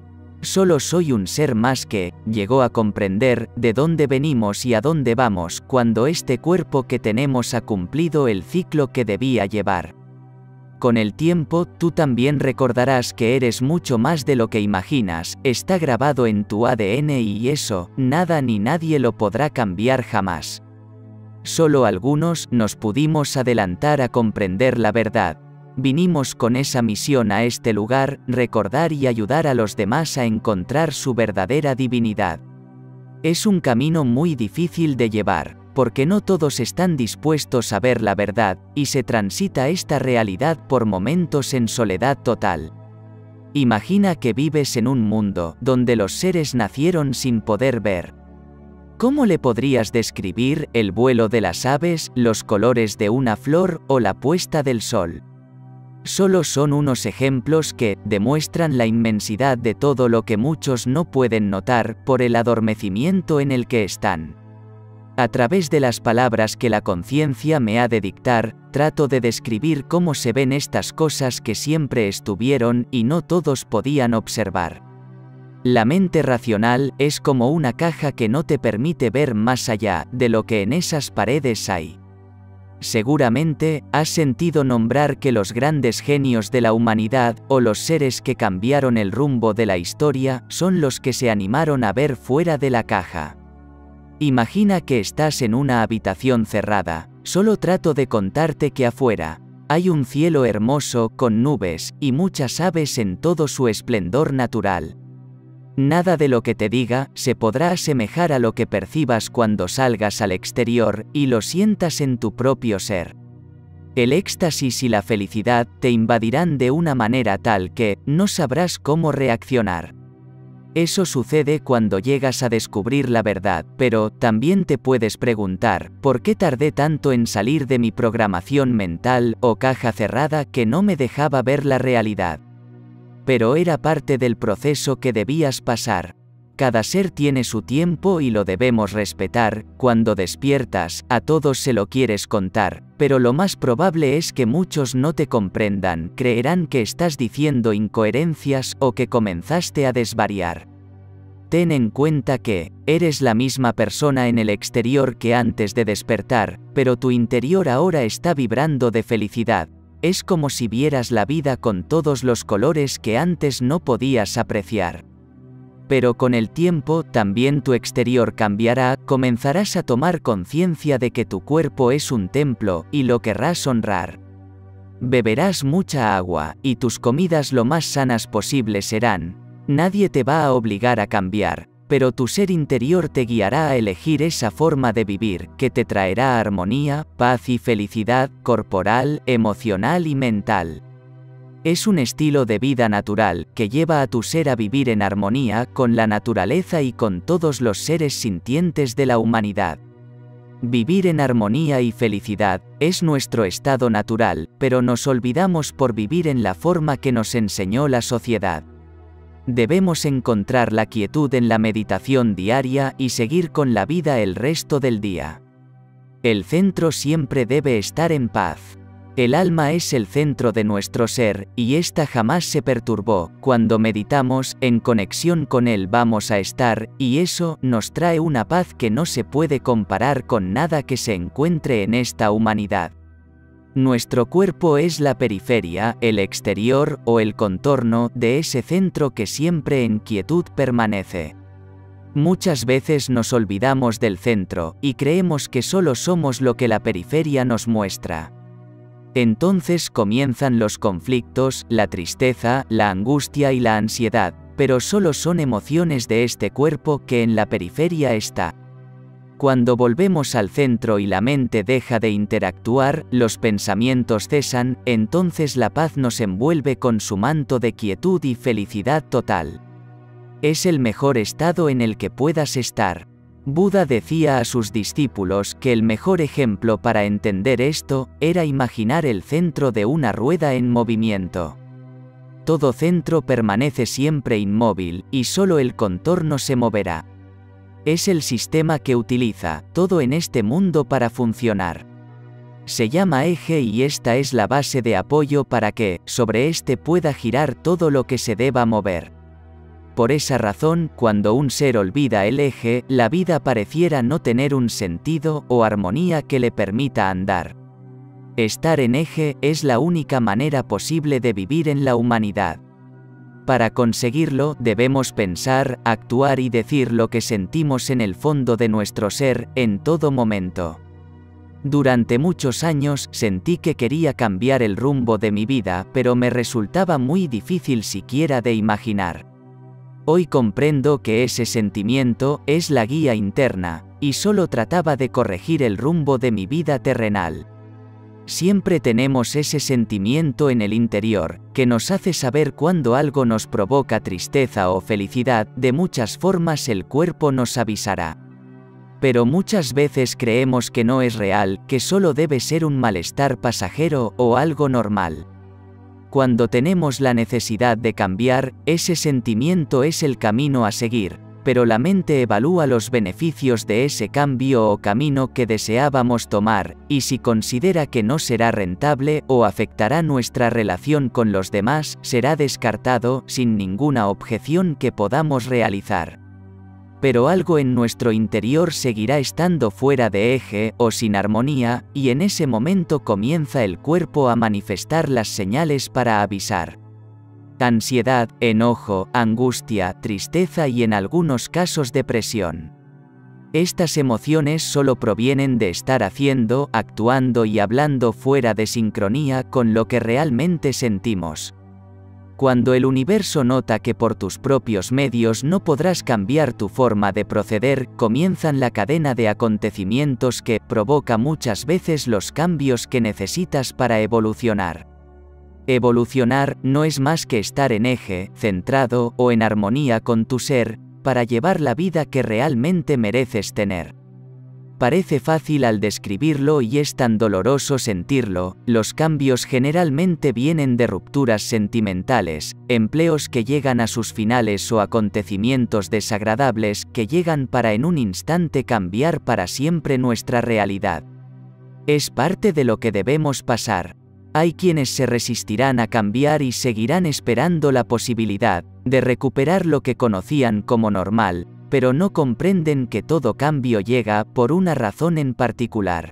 Solo soy un ser más que llegó a comprender de dónde venimos y a dónde vamos cuando este cuerpo que tenemos ha cumplido el ciclo que debía llevar. Con el tiempo, tú también recordarás que eres mucho más de lo que imaginas, está grabado en tu A D N y eso, nada ni nadie lo podrá cambiar jamás. Solo algunos nos pudimos adelantar a comprender la verdad. Vinimos con esa misión a este lugar, recordar y ayudar a los demás a encontrar su verdadera divinidad. Es un camino muy difícil de llevar, porque no todos están dispuestos a ver la verdad, y se transita esta realidad por momentos en soledad total. Imagina que vives en un mundo donde los seres nacieron sin poder ver. ¿Cómo le podrías describir el vuelo de las aves, los colores de una flor o la puesta del sol? Solo son unos ejemplos que demuestran la inmensidad de todo lo que muchos no pueden notar por el adormecimiento en el que están. A través de las palabras que la conciencia me ha de dictar, trato de describir cómo se ven estas cosas que siempre estuvieron y no todos podían observar. La mente racional es como una caja que no te permite ver más allá de lo que en esas paredes hay. Seguramente, has sentido nombrar que los grandes genios de la humanidad, o los seres que cambiaron el rumbo de la historia, son los que se animaron a ver fuera de la caja. Imagina que estás en una habitación cerrada, solo trato de contarte que afuera hay un cielo hermoso con nubes y muchas aves en todo su esplendor natural. Nada de lo que te diga se podrá asemejar a lo que percibas cuando salgas al exterior y lo sientas en tu propio ser. El éxtasis y la felicidad te invadirán de una manera tal que no sabrás cómo reaccionar. Eso sucede cuando llegas a descubrir la verdad, pero también te puedes preguntar, ¿por qué tardé tanto en salir de mi programación mental o caja cerrada que no me dejaba ver la realidad? Pero era parte del proceso que debías pasar. Cada ser tiene su tiempo y lo debemos respetar. Cuando despiertas, a todos se lo quieres contar, pero lo más probable es que muchos no te comprendan, creerán que estás diciendo incoherencias o que comenzaste a desvariar. Ten en cuenta que eres la misma persona en el exterior que antes de despertar, pero tu interior ahora está vibrando de felicidad. Es como si vieras la vida con todos los colores que antes no podías apreciar. Pero con el tiempo también tu exterior cambiará, comenzarás a tomar conciencia de que tu cuerpo es un templo, y lo querrás honrar. Beberás mucha agua, y tus comidas lo más sanas posible serán. Nadie te va a obligar a cambiar, pero tu ser interior te guiará a elegir esa forma de vivir, que te traerá armonía, paz y felicidad, corporal, emocional y mental. Es un estilo de vida natural, que lleva a tu ser a vivir en armonía con la naturaleza y con todos los seres sintientes de la humanidad. Vivir en armonía y felicidad es nuestro estado natural, pero nos olvidamos por vivir en la forma que nos enseñó la sociedad. Debemos encontrar la quietud en la meditación diaria y seguir con la vida el resto del día. El centro siempre debe estar en paz. El alma es el centro de nuestro ser, y ésta jamás se perturbó. Cuando meditamos, en conexión con él vamos a estar, y eso nos trae una paz que no se puede comparar con nada que se encuentre en esta humanidad. Nuestro cuerpo es la periferia, el exterior o el contorno de ese centro que siempre en quietud permanece. Muchas veces nos olvidamos del centro, y creemos que solo somos lo que la periferia nos muestra. Entonces comienzan los conflictos, la tristeza, la angustia y la ansiedad, pero solo son emociones de este cuerpo que en la periferia está. Cuando volvemos al centro y la mente deja de interactuar, los pensamientos cesan, entonces la paz nos envuelve con su manto de quietud y felicidad total. Es el mejor estado en el que puedas estar. Buda decía a sus discípulos que el mejor ejemplo para entender esto era imaginar el centro de una rueda en movimiento. Todo centro permanece siempre inmóvil, y solo el contorno se moverá. Es el sistema que utiliza todo en este mundo para funcionar. Se llama eje y esta es la base de apoyo para que, sobre este pueda girar todo lo que se deba mover. Por esa razón, cuando un ser olvida el eje, la vida pareciera no tener un sentido o armonía que le permita andar. Estar en eje es la única manera posible de vivir en la humanidad. Para conseguirlo, debemos pensar, actuar y decir lo que sentimos en el fondo de nuestro ser, en todo momento. Durante muchos años, sentí que quería cambiar el rumbo de mi vida, pero me resultaba muy difícil siquiera de imaginar. Hoy comprendo que ese sentimiento es la guía interna, y solo trataba de corregir el rumbo de mi vida terrenal. Siempre tenemos ese sentimiento en el interior, que nos hace saber cuando algo nos provoca tristeza o felicidad, de muchas formas el cuerpo nos avisará. Pero muchas veces creemos que no es real, que solo debe ser un malestar pasajero o algo normal. Cuando tenemos la necesidad de cambiar, ese sentimiento es el camino a seguir, pero la mente evalúa los beneficios de ese cambio o camino que deseábamos tomar, y si considera que no será rentable o afectará nuestra relación con los demás, será descartado sin ninguna objeción que podamos realizar. Pero algo en nuestro interior seguirá estando fuera de eje o sin armonía, y en ese momento comienza el cuerpo a manifestar las señales para avisar. Ansiedad, enojo, angustia, tristeza y en algunos casos depresión. Estas emociones solo provienen de estar haciendo, actuando y hablando fuera de sincronía con lo que realmente sentimos. Cuando el universo nota que por tus propios medios no podrás cambiar tu forma de proceder, comienzan la cadena de acontecimientos que provoca muchas veces los cambios que necesitas para evolucionar. Evolucionar no es más que estar en eje, centrado o en armonía con tu ser, para llevar la vida que realmente mereces tener. Parece fácil al describirlo y es tan doloroso sentirlo. Los cambios generalmente vienen de rupturas sentimentales, empleos que llegan a sus finales o acontecimientos desagradables que llegan para en un instante cambiar para siempre nuestra realidad. Es parte de lo que debemos pasar. Hay quienes se resistirán a cambiar y seguirán esperando la posibilidad de recuperar lo que conocían como normal, pero no comprenden que todo cambio llega por una razón en particular.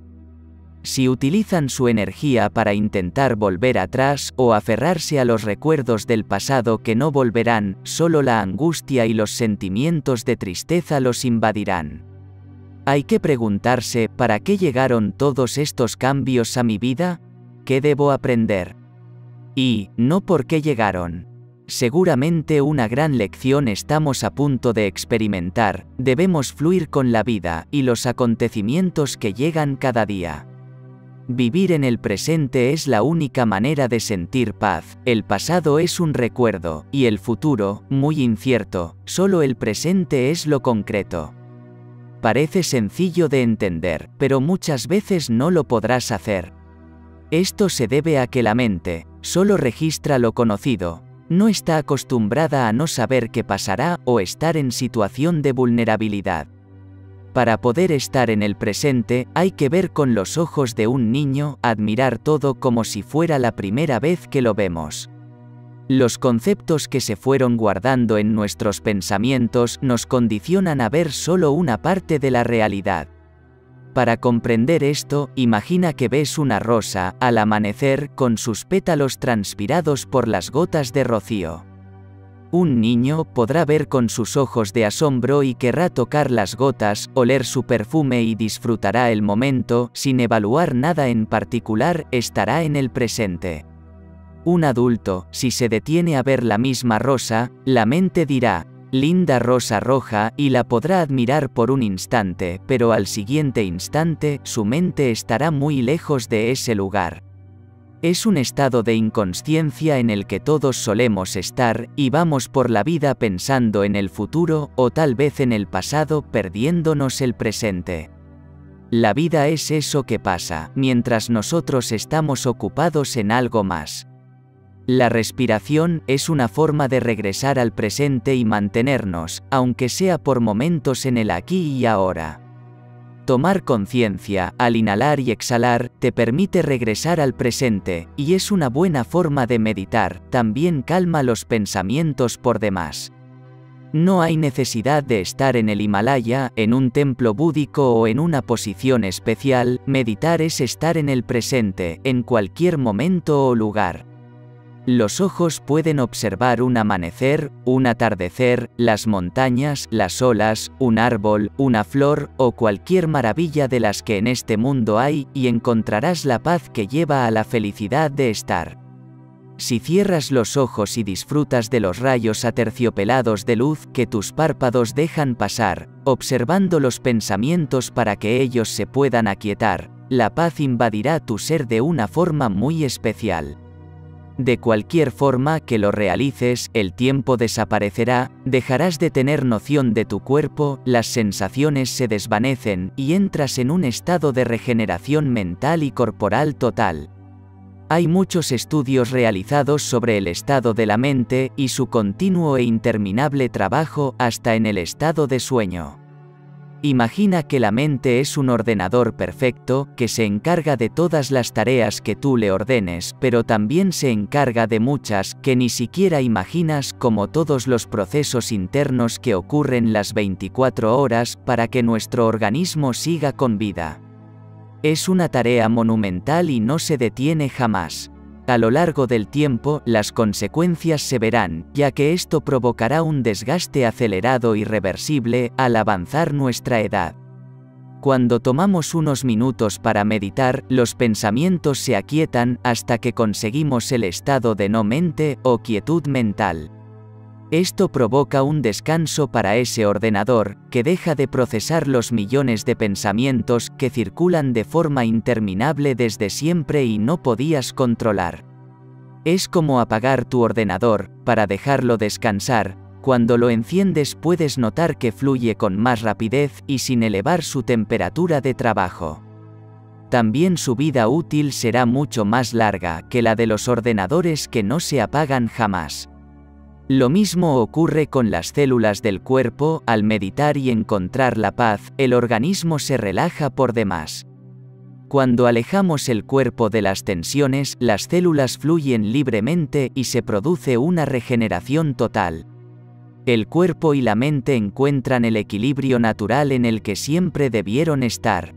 Si utilizan su energía para intentar volver atrás o aferrarse a los recuerdos del pasado que no volverán, solo la angustia y los sentimientos de tristeza los invadirán. Hay que preguntarse, ¿para qué llegaron todos estos cambios a mi vida? ¿Qué debo aprender? Y, no por qué llegaron. Seguramente una gran lección estamos a punto de experimentar. Debemos fluir con la vida y los acontecimientos que llegan cada día. Vivir en el presente es la única manera de sentir paz. El pasado es un recuerdo, y el futuro, muy incierto. Solo el presente es lo concreto. Parece sencillo de entender, pero muchas veces no lo podrás hacer. Esto se debe a que la mente solo registra lo conocido. No está acostumbrada a no saber qué pasará o estar en situación de vulnerabilidad. Para poder estar en el presente, hay que ver con los ojos de un niño, admirar todo como si fuera la primera vez que lo vemos. Los conceptos que se fueron guardando en nuestros pensamientos nos condicionan a ver solo una parte de la realidad. Para comprender esto, imagina que ves una rosa, al amanecer, con sus pétalos transpirados por las gotas de rocío. Un niño podrá ver con sus ojos de asombro y querrá tocar las gotas, oler su perfume y disfrutará el momento, sin evaluar nada en particular, estará en el presente. Un adulto, si se detiene a ver la misma rosa, la mente dirá, linda rosa roja, y la podrá admirar por un instante, pero al siguiente instante, su mente estará muy lejos de ese lugar. Es un estado de inconsciencia en el que todos solemos estar, y vamos por la vida pensando en el futuro, o tal vez en el pasado, perdiéndonos el presente. La vida es eso que pasa, mientras nosotros estamos ocupados en algo más. La respiración es una forma de regresar al presente y mantenernos, aunque sea por momentos en el aquí y ahora. Tomar conciencia, al inhalar y exhalar, te permite regresar al presente, y es una buena forma de meditar, también calma los pensamientos por demás. No hay necesidad de estar en el Himalaya, en un templo búdico o en una posición especial, meditar es estar en el presente, en cualquier momento o lugar. Los ojos pueden observar un amanecer, un atardecer, las montañas, las olas, un árbol, una flor, o cualquier maravilla de las que en este mundo hay, y encontrarás la paz que lleva a la felicidad de estar. Si cierras los ojos y disfrutas de los rayos aterciopelados de luz que tus párpados dejan pasar, observando los pensamientos para que ellos se puedan aquietar, la paz invadirá tu ser de una forma muy especial. De cualquier forma que lo realices, el tiempo desaparecerá, dejarás de tener noción de tu cuerpo, las sensaciones se desvanecen, y entras en un estado de regeneración mental y corporal total. Hay muchos estudios realizados sobre el estado de la mente, y su continuo e interminable trabajo, hasta en el estado de sueño. Imagina que la mente es un ordenador perfecto, que se encarga de todas las tareas que tú le ordenes, pero también se encarga de muchas, que ni siquiera imaginas, como todos los procesos internos que ocurren las veinticuatro horas, para que nuestro organismo siga con vida. Es una tarea monumental y no se detiene jamás. A lo largo del tiempo, las consecuencias se verán, ya que esto provocará un desgaste acelerado y irreversible al avanzar nuestra edad. Cuando tomamos unos minutos para meditar, los pensamientos se aquietan hasta que conseguimos el estado de no mente o quietud mental. Esto provoca un descanso para ese ordenador, que deja de procesar los millones de pensamientos que circulan de forma interminable desde siempre y no podías controlar. Es como apagar tu ordenador, para dejarlo descansar. Cuando lo enciendes puedes notar que fluye con más rapidez y sin elevar su temperatura de trabajo. También su vida útil será mucho más larga que la de los ordenadores que no se apagan jamás. Lo mismo ocurre con las células del cuerpo, al meditar y encontrar la paz, el organismo se relaja por demás. Cuando alejamos el cuerpo de las tensiones, las células fluyen libremente y se produce una regeneración total. El cuerpo y la mente encuentran el equilibrio natural en el que siempre debieron estar.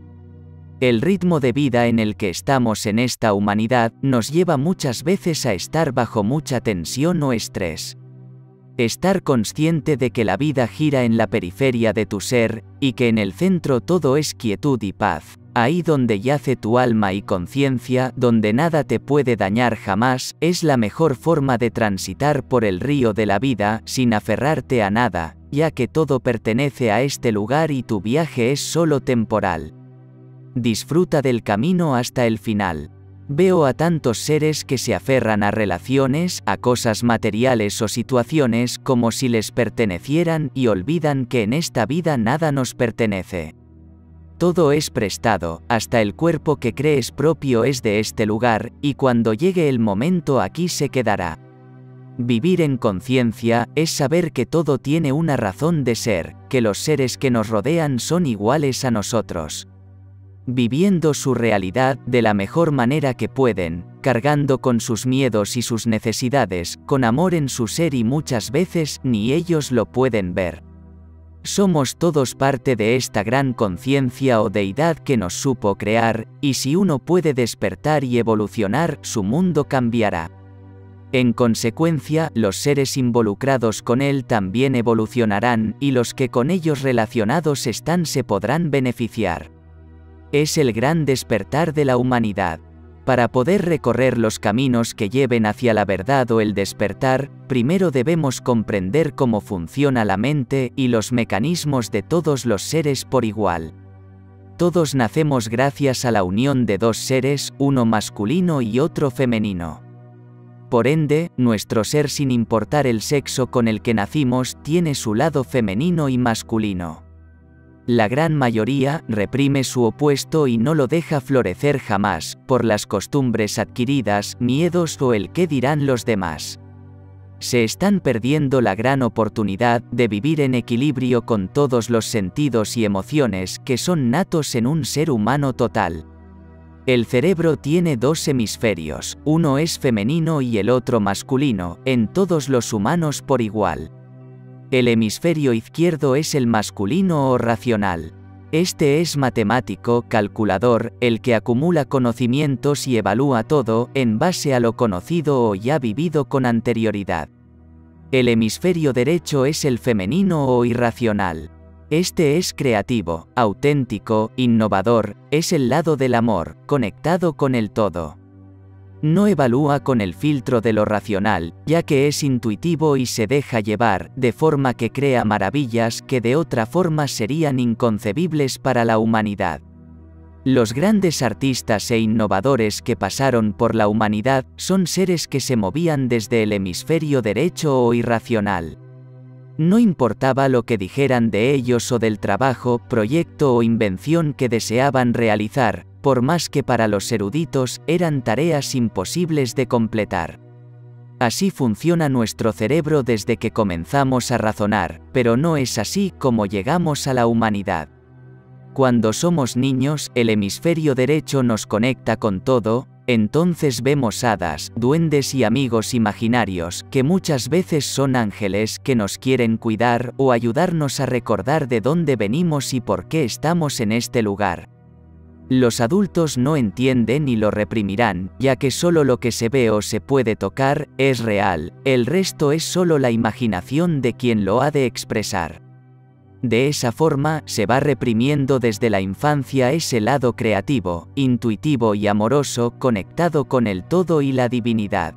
El ritmo de vida en el que estamos en esta humanidad nos lleva muchas veces a estar bajo mucha tensión o estrés. Estar consciente de que la vida gira en la periferia de tu ser, y que en el centro todo es quietud y paz, ahí donde yace tu alma y conciencia, donde nada te puede dañar jamás, es la mejor forma de transitar por el río de la vida, sin aferrarte a nada, ya que todo pertenece a este lugar y tu viaje es solo temporal. Disfruta del camino hasta el final. Veo a tantos seres que se aferran a relaciones, a cosas materiales o situaciones como si les pertenecieran y olvidan que en esta vida nada nos pertenece. Todo es prestado, hasta el cuerpo que crees propio es de este lugar, y cuando llegue el momento aquí se quedará. Vivir en conciencia es saber que todo tiene una razón de ser, que los seres que nos rodean son iguales a nosotros. Viviendo su realidad de la mejor manera que pueden, cargando con sus miedos y sus necesidades, con amor en su ser y muchas veces ni ellos lo pueden ver. Somos todos parte de esta gran conciencia o deidad que nos supo crear, y si uno puede despertar y evolucionar, su mundo cambiará. En consecuencia, los seres involucrados con él también evolucionarán, y los que con ellos relacionados están se podrán beneficiar. Es el gran despertar de la humanidad. Para poder recorrer los caminos que lleven hacia la verdad o el despertar, primero debemos comprender cómo funciona la mente y los mecanismos de todos los seres por igual. Todos nacemos gracias a la unión de dos seres, uno masculino y otro femenino. Por ende, nuestro ser, sin importar el sexo con el que nacimos, tiene su lado femenino y masculino. La gran mayoría reprime su opuesto y no lo deja florecer jamás, por las costumbres adquiridas, miedos o el qué dirán los demás. Se están perdiendo la gran oportunidad de vivir en equilibrio con todos los sentidos y emociones que son natos en un ser humano total. El cerebro tiene dos hemisferios, uno es femenino y el otro masculino, en todos los humanos por igual. El hemisferio izquierdo es el masculino o racional. Este es matemático, calculador, el que acumula conocimientos y evalúa todo en base a lo conocido o ya vivido con anterioridad. El hemisferio derecho es el femenino o irracional. Este es creativo, auténtico, innovador, es el lado del amor, conectado con el todo. No evalúa con el filtro de lo racional, ya que es intuitivo y se deja llevar, de forma que crea maravillas que de otra forma serían inconcebibles para la humanidad. Los grandes artistas e innovadores que pasaron por la humanidad son seres que se movían desde el hemisferio derecho o irracional. No importaba lo que dijeran de ellos o del trabajo, proyecto o invención que deseaban realizar, por más que para los eruditos eran tareas imposibles de completar. Así funciona nuestro cerebro desde que comenzamos a razonar, pero no es así como llegamos a la humanidad. Cuando somos niños, el hemisferio derecho nos conecta con todo. Entonces vemos hadas, duendes y amigos imaginarios, que muchas veces son ángeles que nos quieren cuidar o ayudarnos a recordar de dónde venimos y por qué estamos en este lugar. Los adultos no entienden y lo reprimirán, ya que solo lo que se ve o se puede tocar es real, el resto es solo la imaginación de quien lo ha de expresar. De esa forma, se va reprimiendo desde la infancia ese lado creativo, intuitivo y amoroso, conectado con el todo y la divinidad.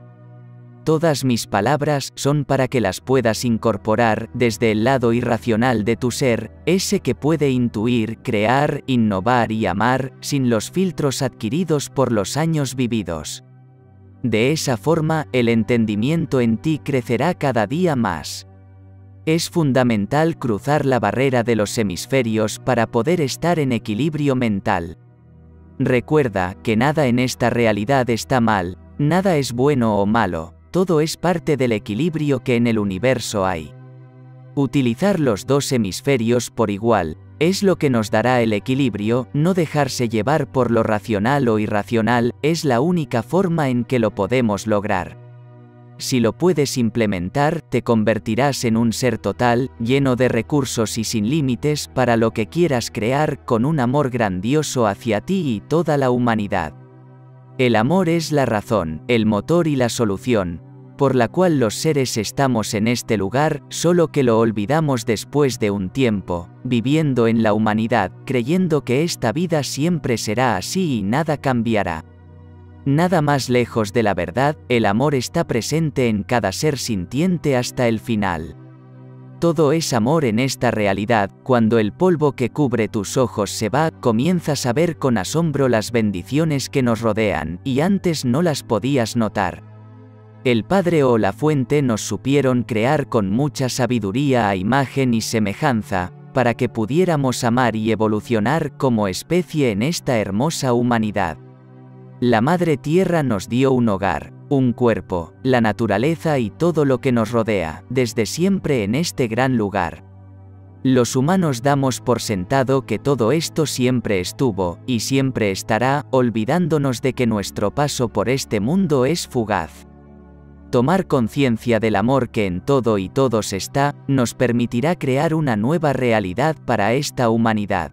Todas mis palabras son para que las puedas incorporar desde el lado irracional de tu ser, ese que puede intuir, crear, innovar y amar, sin los filtros adquiridos por los años vividos. De esa forma, el entendimiento en ti crecerá cada día más. Es fundamental cruzar la barrera de los hemisferios para poder estar en equilibrio mental. Recuerda que nada en esta realidad está mal, nada es bueno o malo, todo es parte del equilibrio que en el universo hay. Utilizar los dos hemisferios por igual es lo que nos dará el equilibrio. No dejarse llevar por lo racional o irracional es la única forma en que lo podemos lograr. Si lo puedes implementar, te convertirás en un ser total, lleno de recursos y sin límites para lo que quieras crear, con un amor grandioso hacia ti y toda la humanidad. El amor es la razón, el motor y la solución, por la cual los seres estamos en este lugar, solo que lo olvidamos después de un tiempo, viviendo en la humanidad, creyendo que esta vida siempre será así y nada cambiará. Nada más lejos de la verdad, el amor está presente en cada ser sintiente hasta el final. Todo es amor en esta realidad. Cuando el polvo que cubre tus ojos se va, comienzas a ver con asombro las bendiciones que nos rodean, y antes no las podías notar. El Padre o la Fuente nos supieron crear con mucha sabiduría a imagen y semejanza, para que pudiéramos amar y evolucionar como especie en esta hermosa humanidad. La Madre Tierra nos dio un hogar, un cuerpo, la naturaleza y todo lo que nos rodea, desde siempre en este gran lugar. Los humanos damos por sentado que todo esto siempre estuvo, y siempre estará, olvidándonos de que nuestro paso por este mundo es fugaz. Tomar conciencia del amor que en todo y todos está, nos permitirá crear una nueva realidad para esta humanidad.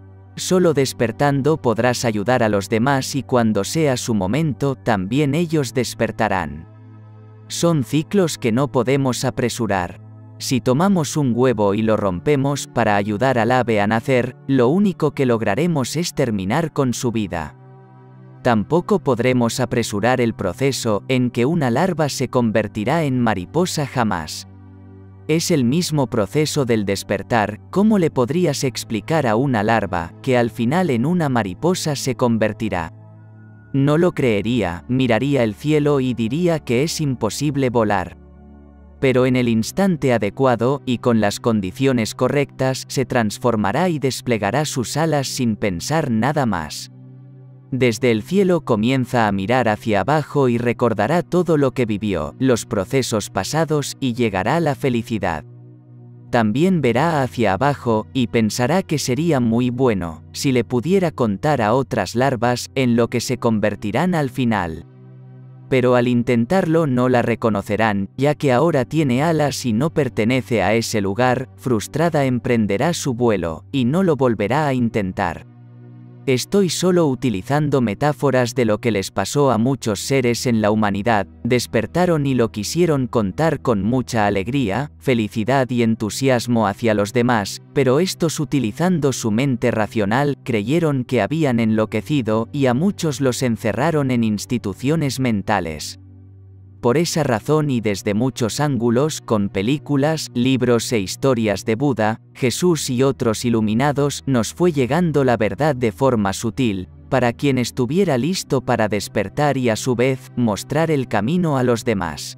Solo despertando podrás ayudar a los demás y cuando sea su momento, también ellos despertarán. Son ciclos que no podemos apresurar. Si tomamos un huevo y lo rompemos para ayudar al ave a nacer, lo único que lograremos es terminar con su vida. Tampoco podremos apresurar el proceso en que una larva se convertirá en mariposa jamás. Es el mismo proceso del despertar. ¿Cómo le podrías explicar a una larva que al final en una mariposa se convertirá? No lo creería, miraría el cielo y diría que es imposible volar. Pero en el instante adecuado y con las condiciones correctas se transformará y desplegará sus alas sin pensar nada más. Desde el cielo comienza a mirar hacia abajo y recordará todo lo que vivió, los procesos pasados, y llegará a la felicidad. También verá hacia abajo y pensará que sería muy bueno si le pudiera contar a otras larvas en lo que se convertirán al final. Pero al intentarlo no la reconocerán, ya que ahora tiene alas y no pertenece a ese lugar. Frustrada emprenderá su vuelo, y no lo volverá a intentar. Estoy solo utilizando metáforas de lo que les pasó a muchos seres en la humanidad. Despertaron y lo quisieron contar con mucha alegría, felicidad y entusiasmo hacia los demás, pero estos, utilizando su mente racional, creyeron que habían enloquecido y a muchos los encerraron en instituciones mentales. Por esa razón y desde muchos ángulos, con películas, libros e historias de Buda, Jesús y otros iluminados, nos fue llegando la verdad de forma sutil, para quien estuviera listo para despertar y a su vez, mostrar el camino a los demás.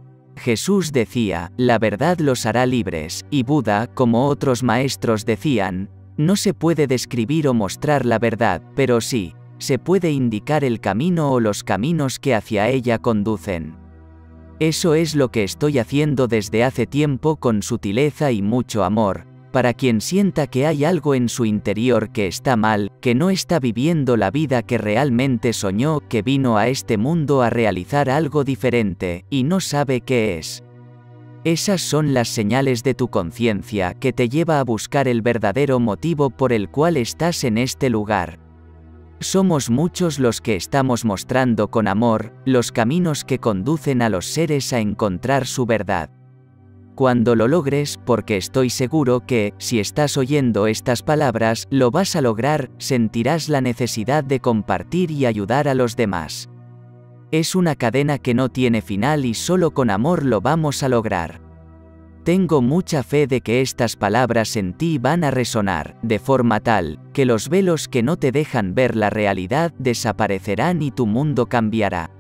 Jesús decía, la verdad los hará libres, y Buda, como otros maestros decían, no se puede describir o mostrar la verdad, pero sí, se puede indicar el camino o los caminos que hacia ella conducen. Eso es lo que estoy haciendo desde hace tiempo con sutileza y mucho amor, para quien sienta que hay algo en su interior que está mal, que no está viviendo la vida que realmente soñó, que vino a este mundo a realizar algo diferente, y no sabe qué es. Esas son las señales de tu conciencia que te lleva a buscar el verdadero motivo por el cual estás en este lugar. Somos muchos los que estamos mostrando con amor los caminos que conducen a los seres a encontrar su verdad. Cuando lo logres, porque estoy seguro que, si estás oyendo estas palabras, lo vas a lograr, sentirás la necesidad de compartir y ayudar a los demás. Es una cadena que no tiene final y solo con amor lo vamos a lograr. Tengo mucha fe de que estas palabras en ti van a resonar, de forma tal, que los velos que no te dejan ver la realidad desaparecerán y tu mundo cambiará.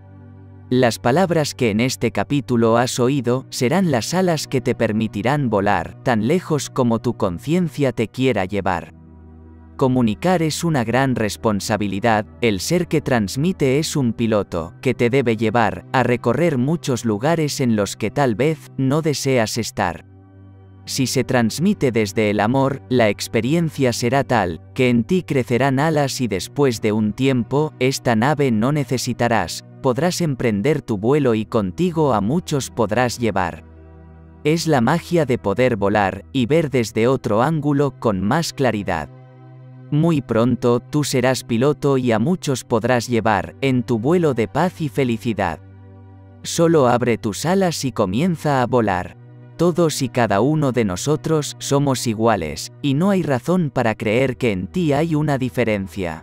Las palabras que en este capítulo has oído serán las alas que te permitirán volar tan lejos como tu conciencia te quiera llevar. Comunicar es una gran responsabilidad. El ser que transmite es un piloto que te debe llevar a recorrer muchos lugares en los que tal vez no deseas estar. Si se transmite desde el amor, la experiencia será tal que en ti crecerán alas y después de un tiempo, esta nave no necesitarás, podrás emprender tu vuelo y contigo a muchos podrás llevar. Es la magia de poder volar y ver desde otro ángulo con más claridad. Muy pronto tú serás piloto y a muchos podrás llevar en tu vuelo de paz y felicidad. Solo abre tus alas y comienza a volar. Todos y cada uno de nosotros somos iguales, y no hay razón para creer que en ti hay una diferencia.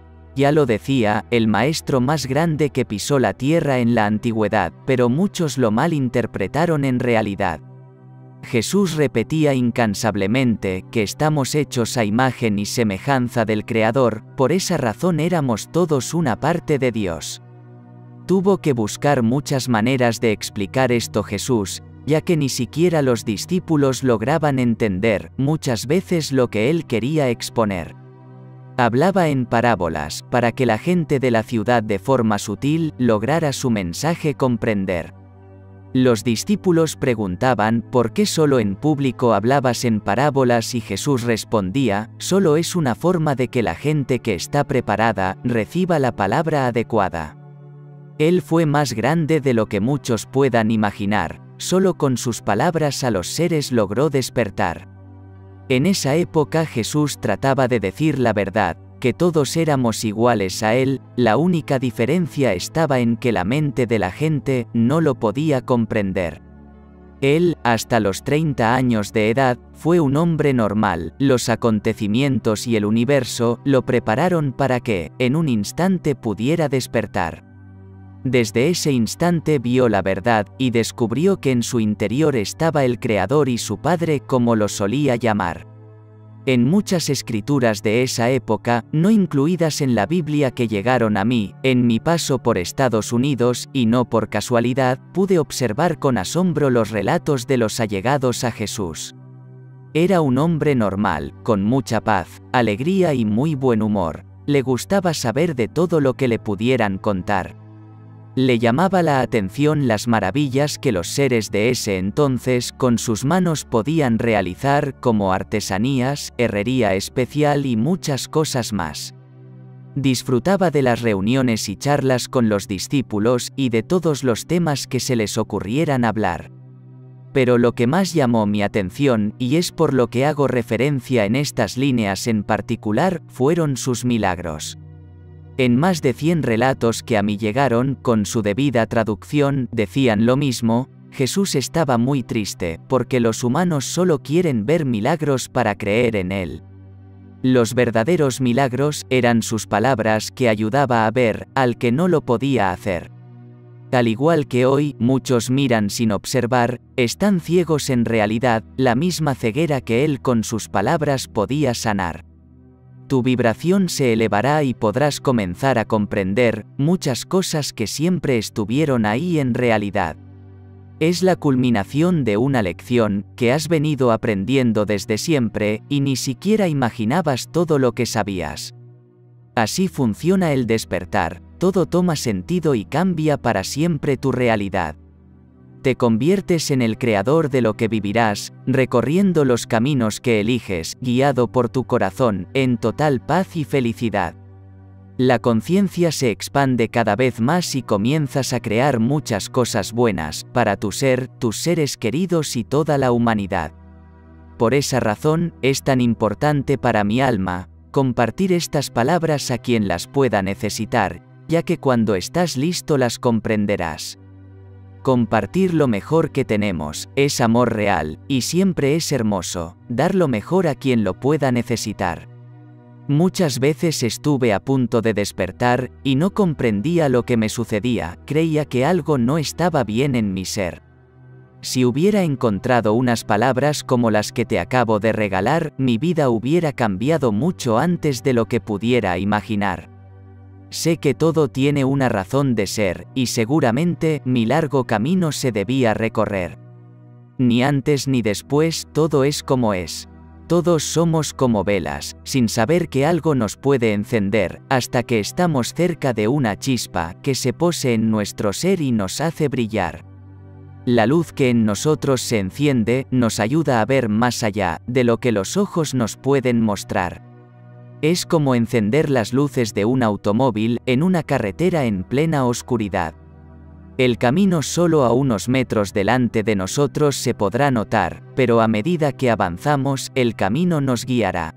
Ya lo decía el maestro más grande que pisó la tierra en la antigüedad, pero muchos lo malinterpretaron en realidad. Jesús repetía incansablemente que estamos hechos a imagen y semejanza del Creador, por esa razón éramos todos una parte de Dios. Tuvo que buscar muchas maneras de explicar esto Jesús, ya que ni siquiera los discípulos lograban entender muchas veces lo que él quería exponer. Hablaba en parábolas para que la gente de la ciudad de forma sutil lograra su mensaje comprender. Los discípulos preguntaban ¿por qué solo en público hablabas en parábolas? Y Jesús respondía, solo es una forma de que la gente que está preparada reciba la palabra adecuada. Él fue más grande de lo que muchos puedan imaginar, solo con sus palabras a los seres logró despertar. En esa época Jesús trataba de decir la verdad, que todos éramos iguales a él, la única diferencia estaba en que la mente de la gente no lo podía comprender. Él, hasta los treinta años de edad, fue un hombre normal. Los acontecimientos y el universo lo prepararon para que, en un instante, pudiera despertar. Desde ese instante vio la verdad, y descubrió que en su interior estaba el Creador y su Padre, como lo solía llamar. En muchas escrituras de esa época, no incluidas en la Biblia que llegaron a mí, en mi paso por Estados Unidos, y no por casualidad, pude observar con asombro los relatos de los allegados a Jesús. Era un hombre normal, con mucha paz, alegría y muy buen humor. Le gustaba saber de todo lo que le pudieran contar. Le llamaba la atención las maravillas que los seres de ese entonces con sus manos podían realizar, como artesanías, herrería especial y muchas cosas más. Disfrutaba de las reuniones y charlas con los discípulos y de todos los temas que se les ocurrieran hablar. Pero lo que más llamó mi atención, y es por lo que hago referencia en estas líneas en particular, fueron sus milagros. En más de cien relatos que a mí llegaron, con su debida traducción, decían lo mismo: Jesús estaba muy triste, porque los humanos solo quieren ver milagros para creer en él. Los verdaderos milagros eran sus palabras que ayudaba a ver al que no lo podía hacer. Al igual que hoy, muchos miran sin observar, están ciegos en realidad, la misma ceguera que él con sus palabras podía sanar. Tu vibración se elevará y podrás comenzar a comprender muchas cosas que siempre estuvieron ahí en realidad. Es la culminación de una lección que has venido aprendiendo desde siempre y ni siquiera imaginabas todo lo que sabías. Así funciona el despertar, todo toma sentido y cambia para siempre tu realidad. Te conviertes en el creador de lo que vivirás, recorriendo los caminos que eliges, guiado por tu corazón, en total paz y felicidad. La conciencia se expande cada vez más y comienzas a crear muchas cosas buenas, para tu ser, tus seres queridos y toda la humanidad. Por esa razón, es tan importante para mi alma, compartir estas palabras a quien las pueda necesitar, ya que cuando estás listo las comprenderás. Compartir lo mejor que tenemos, es amor real, y siempre es hermoso, dar lo mejor a quien lo pueda necesitar. Muchas veces estuve a punto de despertar, y no comprendía lo que me sucedía, creía que algo no estaba bien en mi ser. Si hubiera encontrado unas palabras como las que te acabo de regalar, mi vida hubiera cambiado mucho antes de lo que pudiera imaginar. Sé que todo tiene una razón de ser, y seguramente, mi largo camino se debía recorrer. Ni antes ni después, todo es como es. Todos somos como velas, sin saber que algo nos puede encender, hasta que estamos cerca de una chispa que se pose en nuestro ser y nos hace brillar. La luz que en nosotros se enciende, nos ayuda a ver más allá de lo que los ojos nos pueden mostrar. Es como encender las luces de un automóvil en una carretera en plena oscuridad. El camino solo a unos metros delante de nosotros se podrá notar, pero a medida que avanzamos, el camino nos guiará.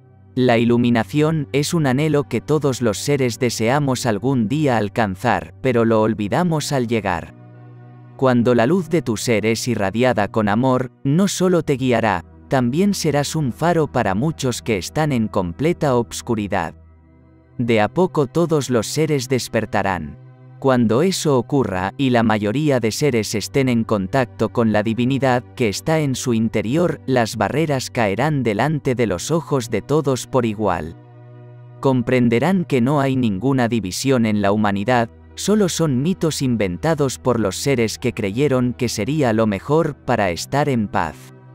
La iluminación es un anhelo que todos los seres deseamos algún día alcanzar, pero lo olvidamos al llegar. Cuando la luz de tu ser es irradiada con amor, no solo te guiará, también serás un faro para muchos que están en completa obscuridad. De a poco todos los seres despertarán. Cuando eso ocurra, y la mayoría de seres estén en contacto con la divinidad que está en su interior, las barreras caerán delante de los ojos de todos por igual. Comprenderán que no hay ninguna división en la humanidad, solo son mitos inventados por los seres que creyeron que sería lo mejor para estar en paz.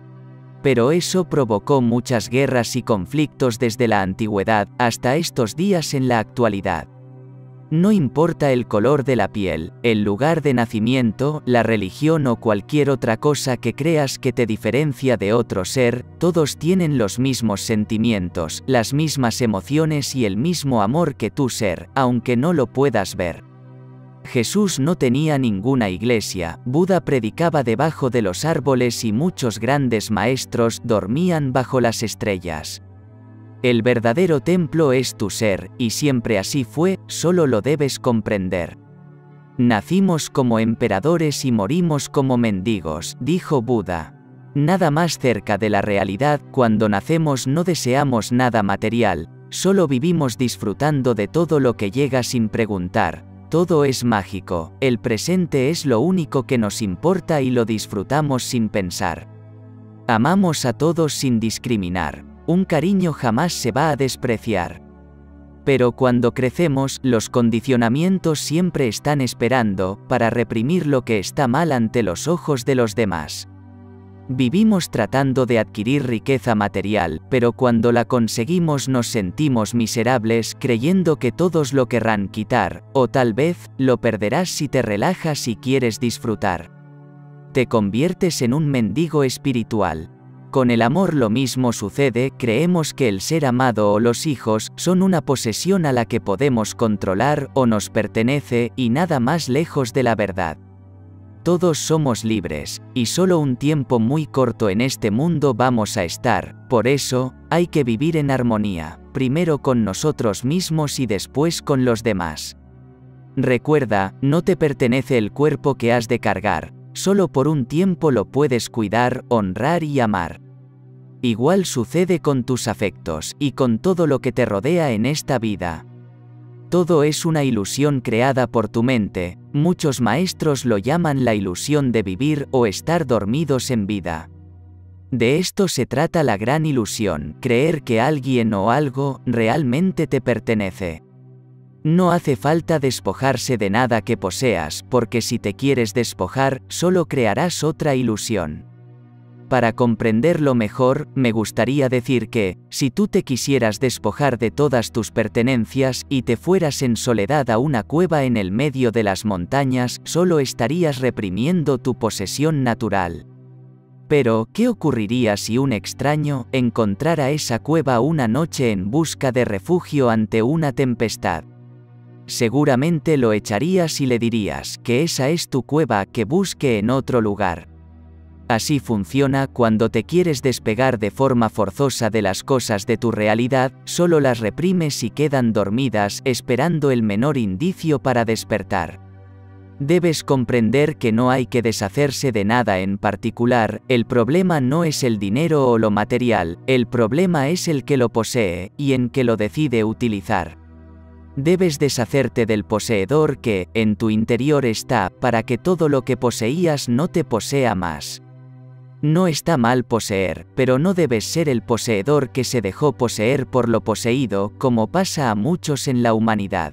Pero eso provocó muchas guerras y conflictos desde la antigüedad hasta estos días en la actualidad. No importa el color de la piel, el lugar de nacimiento, la religión o cualquier otra cosa que creas que te diferencia de otro ser, todos tienen los mismos sentimientos, las mismas emociones y el mismo amor que tu ser, aunque no lo puedas ver. Jesús no tenía ninguna iglesia, Buda predicaba debajo de los árboles y muchos grandes maestros dormían bajo las estrellas. El verdadero templo es tu ser, y siempre así fue, solo lo debes comprender. Nacimos como emperadores y morimos como mendigos, dijo Buda. Nada más cerca de la realidad. Cuando nacemos no deseamos nada material, solo vivimos disfrutando de todo lo que llega sin preguntar. Todo es mágico, el presente es lo único que nos importa y lo disfrutamos sin pensar. Amamos a todos sin discriminar. Un cariño jamás se va a despreciar. Pero cuando crecemos, los condicionamientos siempre están esperando para reprimir lo que está mal ante los ojos de los demás. Vivimos tratando de adquirir riqueza material, pero cuando la conseguimos nos sentimos miserables creyendo que todos lo querrán quitar, o tal vez, lo perderás si te relajas y quieres disfrutar. Te conviertes en un mendigo espiritual. Con el amor lo mismo sucede, creemos que el ser amado o los hijos son una posesión a la que podemos controlar o nos pertenece y nada más lejos de la verdad. Todos somos libres, y solo un tiempo muy corto en este mundo vamos a estar, por eso, hay que vivir en armonía, primero con nosotros mismos y después con los demás. Recuerda, no te pertenece el cuerpo que has de cargar, solo por un tiempo lo puedes cuidar, honrar y amar. Igual sucede con tus afectos, y con todo lo que te rodea en esta vida. Todo es una ilusión creada por tu mente, muchos maestros lo llaman la ilusión de vivir o estar dormidos en vida. De esto se trata la gran ilusión, creer que alguien o algo realmente te pertenece. No hace falta despojarse de nada que poseas, porque si te quieres despojar, solo crearás otra ilusión. Para comprenderlo mejor, me gustaría decir que, si tú te quisieras despojar de todas tus pertenencias y te fueras en soledad a una cueva en el medio de las montañas, solo estarías reprimiendo tu posesión natural. Pero, ¿qué ocurriría si un extraño encontrara esa cueva una noche en busca de refugio ante una tempestad? Seguramente lo echarías y le dirías que esa es tu cueva, que busque en otro lugar. Así funciona cuando te quieres despegar de forma forzosa de las cosas de tu realidad, solo las reprimes y quedan dormidas esperando el menor indicio para despertar. Debes comprender que no hay que deshacerse de nada en particular, el problema no es el dinero o lo material, el problema es el que lo posee, y en que lo decide utilizar. Debes deshacerte del poseedor que, en tu interior está, para que todo lo que poseías no te posea más. No está mal poseer, pero no debes ser el poseedor que se dejó poseer por lo poseído, como pasa a muchos en la humanidad.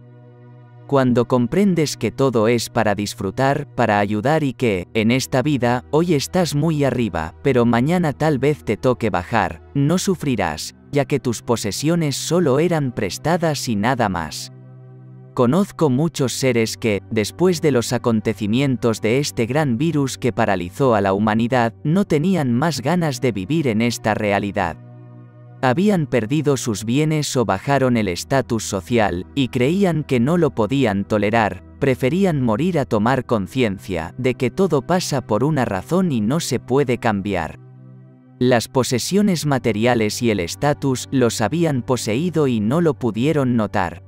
Cuando comprendes que todo es para disfrutar, para ayudar y que, en esta vida, hoy estás muy arriba, pero mañana tal vez te toque bajar, no sufrirás, ya que tus posesiones solo eran prestadas y nada más. Conozco muchos seres que, después de los acontecimientos de este gran virus que paralizó a la humanidad, no tenían más ganas de vivir en esta realidad. Habían perdido sus bienes o bajaron el estatus social, y creían que no lo podían tolerar, preferían morir a tomar conciencia de que todo pasa por una razón y no se puede cambiar. Las posesiones materiales y el estatus los habían poseído y no lo pudieron notar.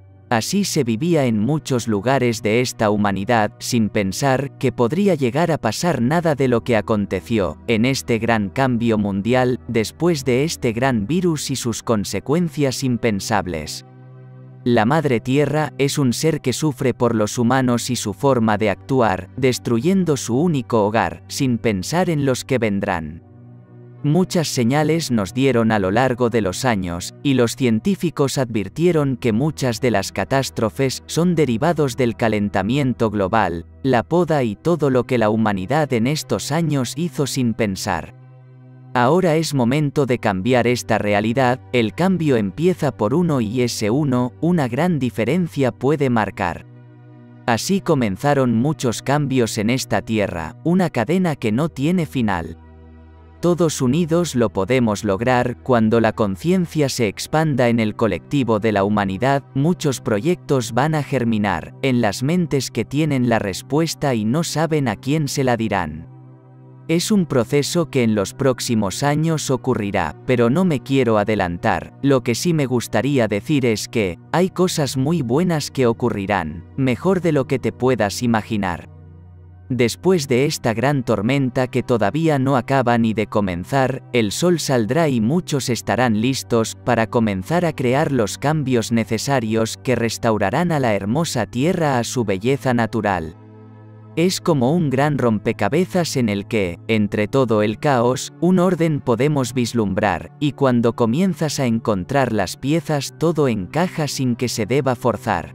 Así se vivía en muchos lugares de esta humanidad, sin pensar que podría llegar a pasar nada de lo que aconteció en este gran cambio mundial, después de este gran virus y sus consecuencias impensables. La Madre Tierra es un ser que sufre por los humanos y su forma de actuar, destruyendo su único hogar, sin pensar en los que vendrán. Muchas señales nos dieron a lo largo de los años, y los científicos advirtieron que muchas de las catástrofes son derivados del calentamiento global, la poda y todo lo que la humanidad en estos años hizo sin pensar. Ahora es momento de cambiar esta realidad, el cambio empieza por uno y ese uno, una gran diferencia puede marcar. Así comenzaron muchos cambios en esta tierra, una cadena que no tiene final. Todos unidos lo podemos lograr. Cuando la conciencia se expanda en el colectivo de la humanidad, muchos proyectos van a germinar en las mentes que tienen la respuesta y no saben a quién se la dirán. Es un proceso que en los próximos años ocurrirá, pero no me quiero adelantar. Lo que sí me gustaría decir es que, hay cosas muy buenas que ocurrirán, mejor de lo que te puedas imaginar. Después de esta gran tormenta que todavía no acaba ni de comenzar, el sol saldrá y muchos estarán listos para comenzar a crear los cambios necesarios que restaurarán a la hermosa tierra a su belleza natural. Es como un gran rompecabezas en el que, entre todo el caos, un orden podemos vislumbrar, y cuando comienzas a encontrar las piezas todo encaja sin que se deba forzar.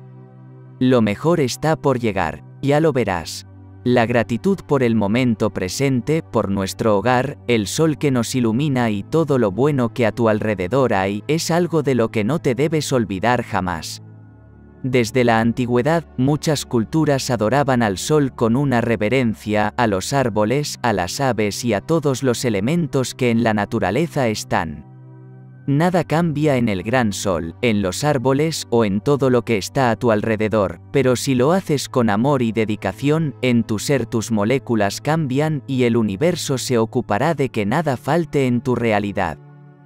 Lo mejor está por llegar, ya lo verás. La gratitud por el momento presente, por nuestro hogar, el sol que nos ilumina y todo lo bueno que a tu alrededor hay, es algo de lo que no te debes olvidar jamás. Desde la antigüedad, muchas culturas adoraban al sol con una reverencia, a los árboles, a las aves y a todos los elementos que en la naturaleza están. Nada cambia en el gran sol, en los árboles o en todo lo que está a tu alrededor, pero si lo haces con amor y dedicación, en tu ser tus moléculas cambian y el universo se ocupará de que nada falte en tu realidad.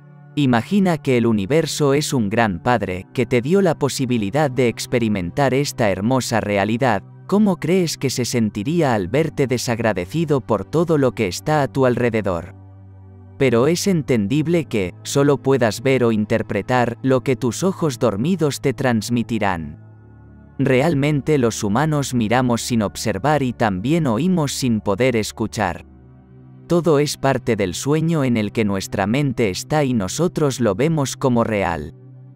Imagina que el universo es un gran padre, que te dio la posibilidad de experimentar esta hermosa realidad. ¿Cómo crees que se sentiría al verte desagradecido por todo lo que está a tu alrededor? Pero es entendible que, solo puedas ver o interpretar lo que tus ojos dormidos te transmitirán. Realmente los humanos miramos sin observar y también oímos sin poder escuchar. Todo es parte del sueño en el que nuestra mente está y nosotros lo vemos como real.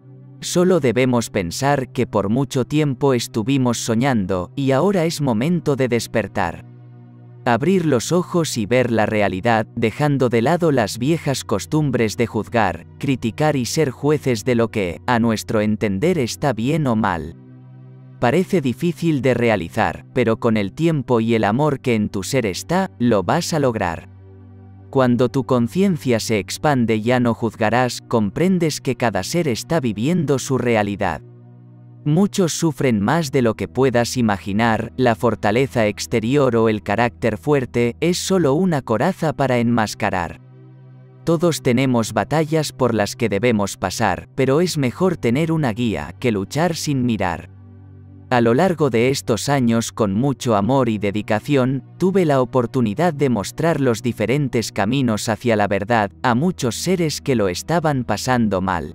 Solo debemos pensar que por mucho tiempo estuvimos soñando, y ahora es momento de despertar. Abrir los ojos y ver la realidad, dejando de lado las viejas costumbres de juzgar, criticar y ser jueces de lo que, a nuestro entender, está bien o mal. Parece difícil de realizar, pero con el tiempo y el amor que en tu ser está, lo vas a lograr. Cuando tu conciencia se expande ya no juzgarás, comprendes que cada ser está viviendo su realidad. Muchos sufren más de lo que puedas imaginar, la fortaleza exterior o el carácter fuerte es solo una coraza para enmascarar. Todos tenemos batallas por las que debemos pasar, pero es mejor tener una guía que luchar sin mirar. A lo largo de estos años, con mucho amor y dedicación, tuve la oportunidad de mostrar los diferentes caminos hacia la verdad a muchos seres que lo estaban pasando mal.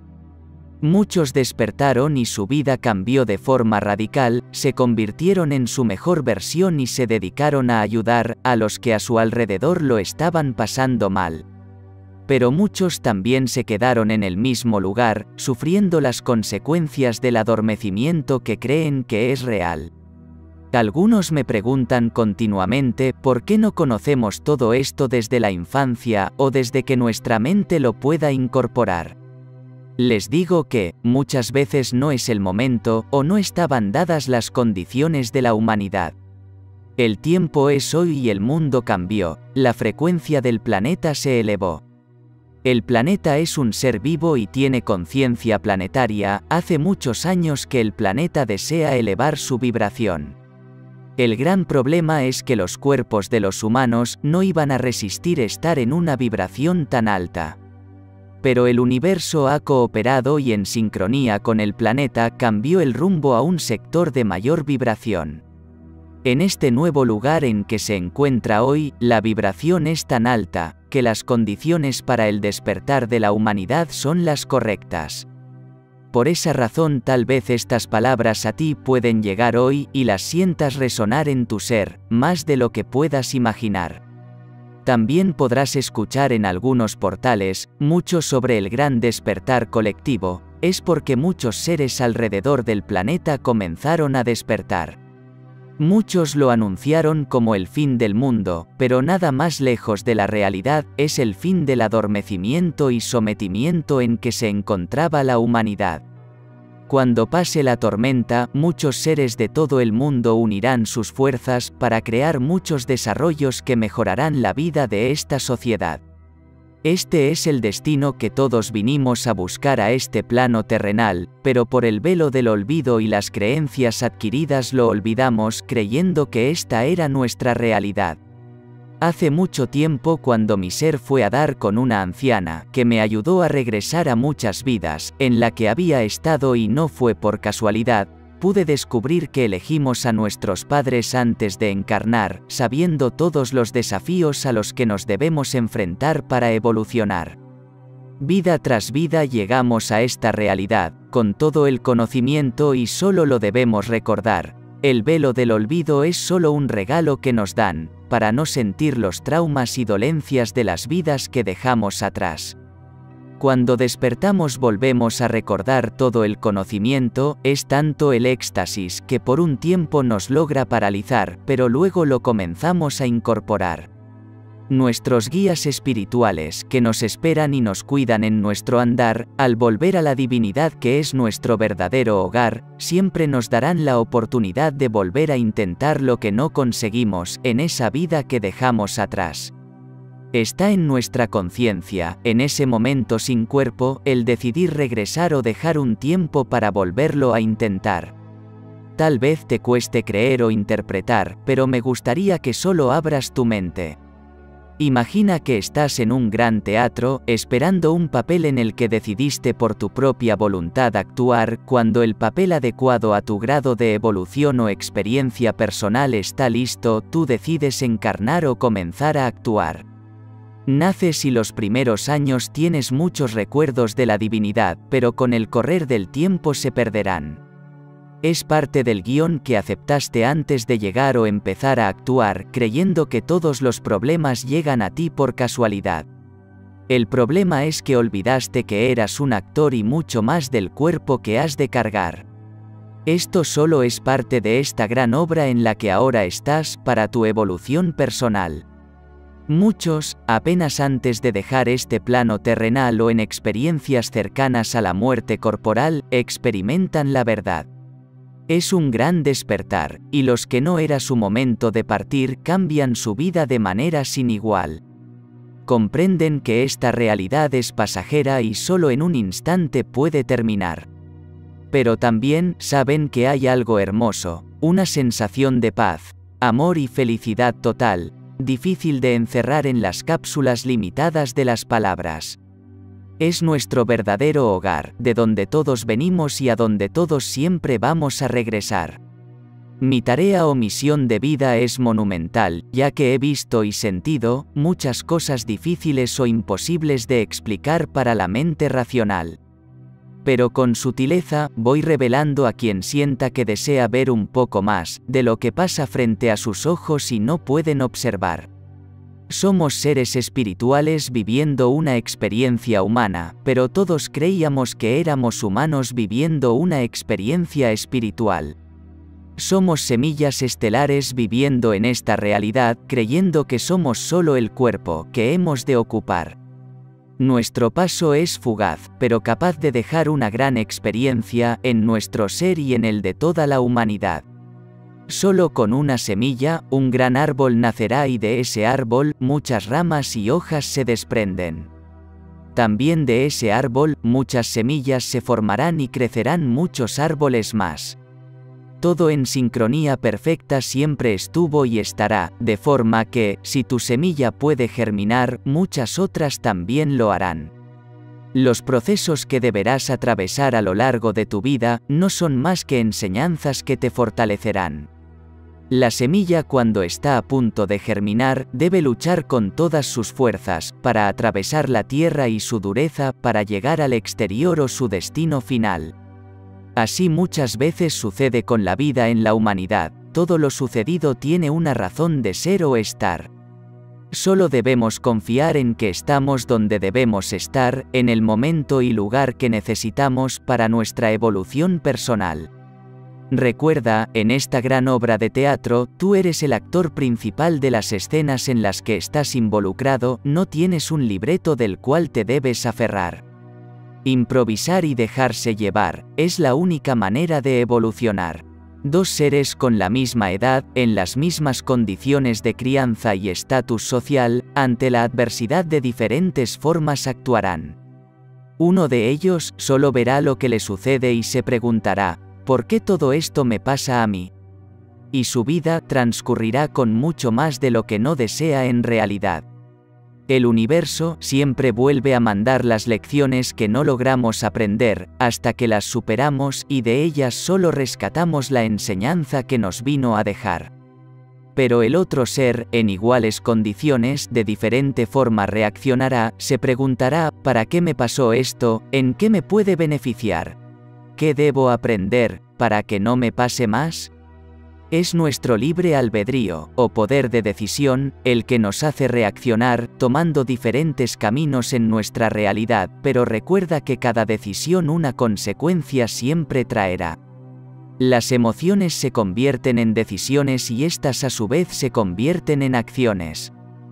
Muchos despertaron y su vida cambió de forma radical, se convirtieron en su mejor versión y se dedicaron a ayudar a los que a su alrededor lo estaban pasando mal. Pero muchos también se quedaron en el mismo lugar, sufriendo las consecuencias del adormecimiento que creen que es real. Algunos me preguntan continuamente por qué no conocemos todo esto desde la infancia o desde que nuestra mente lo pueda incorporar. Les digo que, muchas veces no es el momento o no estaban dadas las condiciones de la humanidad. El tiempo es hoy y el mundo cambió, la frecuencia del planeta se elevó. El planeta es un ser vivo y tiene conciencia planetaria, hace muchos años que el planeta desea elevar su vibración. El gran problema es que los cuerpos de los humanos no iban a resistir estar en una vibración tan alta. Pero el universo ha cooperado y en sincronía con el planeta cambió el rumbo a un sector de mayor vibración. En este nuevo lugar en que se encuentra hoy, la vibración es tan alta, que las condiciones para el despertar de la humanidad son las correctas. Por esa razón tal vez estas palabras a ti pueden llegar hoy y las sientas resonar en tu ser, más de lo que puedas imaginar. También podrás escuchar en algunos portales, mucho sobre el gran despertar colectivo, es porque muchos seres alrededor del planeta comenzaron a despertar. Muchos lo anunciaron como el fin del mundo, pero nada más lejos de la realidad es el fin del adormecimiento y sometimiento en que se encontraba la humanidad. Cuando pase la tormenta, muchos seres de todo el mundo unirán sus fuerzas para crear muchos desarrollos que mejorarán la vida de esta sociedad. Este es el destino que todos vinimos a buscar a este plano terrenal, pero por el velo del olvido y las creencias adquiridas lo olvidamos creyendo que esta era nuestra realidad. Hace mucho tiempo, cuando mi ser fue a dar con una anciana, que me ayudó a regresar a muchas vidas, en la que había estado y no fue por casualidad, pude descubrir que elegimos a nuestros padres antes de encarnar, sabiendo todos los desafíos a los que nos debemos enfrentar para evolucionar. Vida tras vida llegamos a esta realidad, con todo el conocimiento y solo lo debemos recordar. El velo del olvido es solo un regalo que nos dan, para no sentir los traumas y dolencias de las vidas que dejamos atrás. Cuando despertamos volvemos a recordar todo el conocimiento, es tanto el éxtasis que por un tiempo nos logra paralizar, pero luego lo comenzamos a incorporar. Nuestros guías espirituales, que nos esperan y nos cuidan en nuestro andar, al volver a la divinidad que es nuestro verdadero hogar, siempre nos darán la oportunidad de volver a intentar lo que no conseguimos en esa vida que dejamos atrás. Está en nuestra conciencia, en ese momento sin cuerpo, el decidir regresar o dejar un tiempo para volverlo a intentar. Tal vez te cueste creer o interpretar, pero me gustaría que solo abras tu mente. Imagina que estás en un gran teatro, esperando un papel en el que decidiste por tu propia voluntad actuar. Cuando el papel adecuado a tu grado de evolución o experiencia personal está listo, tú decides encarnar o comenzar a actuar. Naces y los primeros años tienes muchos recuerdos de la divinidad, pero con el correr del tiempo se perderán. Es parte del guión que aceptaste antes de llegar o empezar a actuar, creyendo que todos los problemas llegan a ti por casualidad. El problema es que olvidaste que eras un actor y mucho más del cuerpo que has de cargar. Esto solo es parte de esta gran obra en la que ahora estás, para tu evolución personal. Muchos, apenas antes de dejar este plano terrenal o en experiencias cercanas a la muerte corporal, experimentan la verdad. Es un gran despertar, y los que no era su momento de partir cambian su vida de manera sin igual. Comprenden que esta realidad es pasajera y solo en un instante puede terminar. Pero también saben que hay algo hermoso, una sensación de paz, amor y felicidad total, difícil de encerrar en las cápsulas limitadas de las palabras. Es nuestro verdadero hogar, de donde todos venimos y a donde todos siempre vamos a regresar. Mi tarea o misión de vida es monumental, ya que he visto y sentido muchas cosas difíciles o imposibles de explicar para la mente racional. Pero con sutileza, voy revelando a quien sienta que desea ver un poco más de lo que pasa frente a sus ojos y no pueden observar. Somos seres espirituales viviendo una experiencia humana, pero todos creíamos que éramos humanos viviendo una experiencia espiritual. Somos semillas estelares viviendo en esta realidad, creyendo que somos solo el cuerpo que hemos de ocupar. Nuestro paso es fugaz, pero capaz de dejar una gran experiencia en nuestro ser y en el de toda la humanidad. Solo con una semilla, un gran árbol nacerá y de ese árbol, muchas ramas y hojas se desprenden. También de ese árbol, muchas semillas se formarán y crecerán muchos árboles más. Todo en sincronía perfecta siempre estuvo y estará, de forma que, si tu semilla puede germinar, muchas otras también lo harán. Los procesos que deberás atravesar a lo largo de tu vida, no son más que enseñanzas que te fortalecerán. La semilla, cuando está a punto de germinar, debe luchar con todas sus fuerzas, para atravesar la tierra y su dureza, para llegar al exterior o su destino final. Así muchas veces sucede con la vida en la humanidad, todo lo sucedido tiene una razón de ser o estar. Solo debemos confiar en que estamos donde debemos estar, en el momento y lugar que necesitamos para nuestra evolución personal. Recuerda, en esta gran obra de teatro, tú eres el actor principal de las escenas en las que estás involucrado, no tienes un libreto del cual te debes aferrar. Improvisar y dejarse llevar, es la única manera de evolucionar. Dos seres con la misma edad, en las mismas condiciones de crianza y estatus social, ante la adversidad de diferentes formas actuarán. Uno de ellos solo verá lo que le sucede y se preguntará, ¿por qué todo esto me pasa a mí? y su vida transcurrirá con mucho más de lo que no desea en realidad. El universo siempre vuelve a mandar las lecciones que no logramos aprender, hasta que las superamos y de ellas solo rescatamos la enseñanza que nos vino a dejar. Pero el otro ser, en iguales condiciones, de diferente forma reaccionará, se preguntará, ¿para qué me pasó esto? ¿En qué me puede beneficiar? ¿Qué debo aprender, para que no me pase más? Es nuestro libre albedrío, o poder de decisión, el que nos hace reaccionar, tomando diferentes caminos en nuestra realidad, pero recuerda que cada decisión una consecuencia siempre traerá. Las emociones se convierten en decisiones y éstas a su vez se convierten en acciones.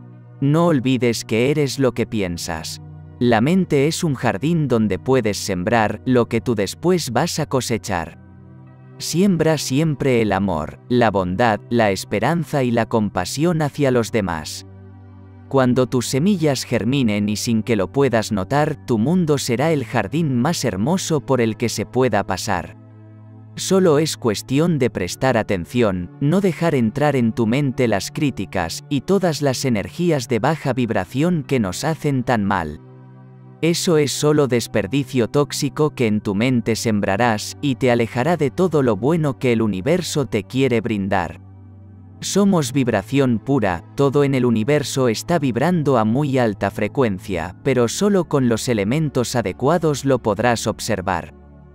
No olvides que eres lo que piensas. La mente es un jardín donde puedes sembrar lo que tú después vas a cosechar. Siembra siempre el amor, la bondad, la esperanza y la compasión hacia los demás. Cuando tus semillas germinen y sin que lo puedas notar, tu mundo será el jardín más hermoso por el que se pueda pasar. Solo es cuestión de prestar atención, no dejar entrar en tu mente las críticas y todas las energías de baja vibración que nos hacen tan mal. Eso es solo desperdicio tóxico que en tu mente sembrarás y te alejará de todo lo bueno que el universo te quiere brindar. Somos vibración pura, todo en el universo está vibrando a muy alta frecuencia, pero solo con los elementos adecuados lo podrás observar.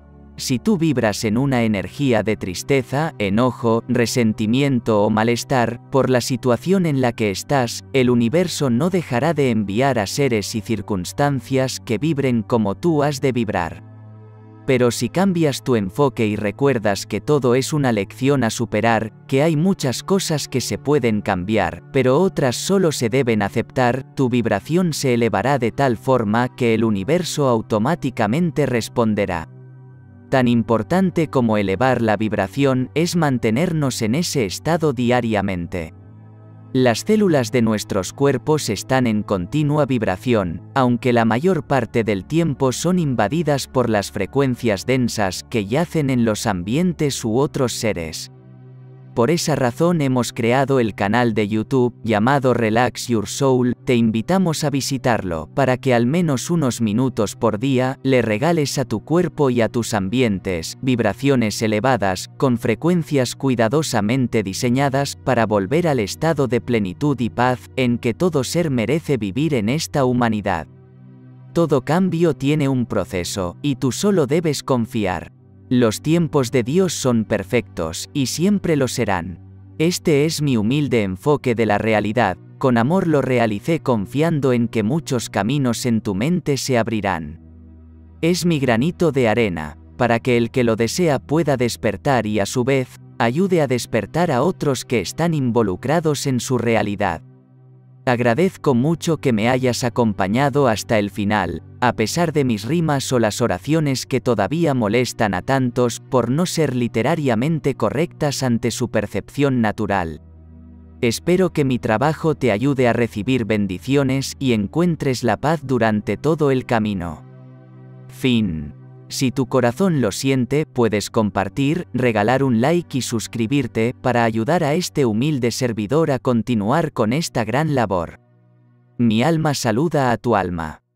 Si tú vibras en una energía de tristeza, enojo, resentimiento o malestar, por la situación en la que estás, el universo no dejará de enviar a seres y circunstancias que vibren como tú has de vibrar. Pero si cambias tu enfoque y recuerdas que todo es una lección a superar, que hay muchas cosas que se pueden cambiar, pero otras solo se deben aceptar, tu vibración se elevará de tal forma que el universo automáticamente responderá. Tan importante como elevar la vibración es mantenernos en ese estado diariamente. Las células de nuestros cuerpos están en continua vibración, aunque la mayor parte del tiempo son invadidas por las frecuencias densas que yacen en los ambientes u otros seres. Por esa razón hemos creado el canal de YouTube, llamado Relax Your Soul. Te invitamos a visitarlo, para que al menos unos minutos por día, le regales a tu cuerpo y a tus ambientes, vibraciones elevadas, con frecuencias cuidadosamente diseñadas, para volver al estado de plenitud y paz, en que todo ser merece vivir en esta humanidad. Todo cambio tiene un proceso, y tú solo debes confiar. Los tiempos de Dios son perfectos, y siempre lo serán. Este es mi humilde enfoque de la realidad, con amor lo realicé confiando en que muchos caminos en tu mente se abrirán. Es mi granito de arena, para que el que lo desea pueda despertar y a su vez, ayude a despertar a otros que están involucrados en su realidad. Agradezco mucho que me hayas acompañado hasta el final, a pesar de mis rimas o las oraciones que todavía molestan a tantos por no ser literariamente correctas ante su percepción natural. Espero que mi trabajo te ayude a recibir bendiciones y encuentres la paz durante todo el camino. Fin. Si tu corazón lo siente, puedes compartir, regalar un like y suscribirte para ayudar a este humilde servidor a continuar con esta gran labor. Mi alma saluda a tu alma.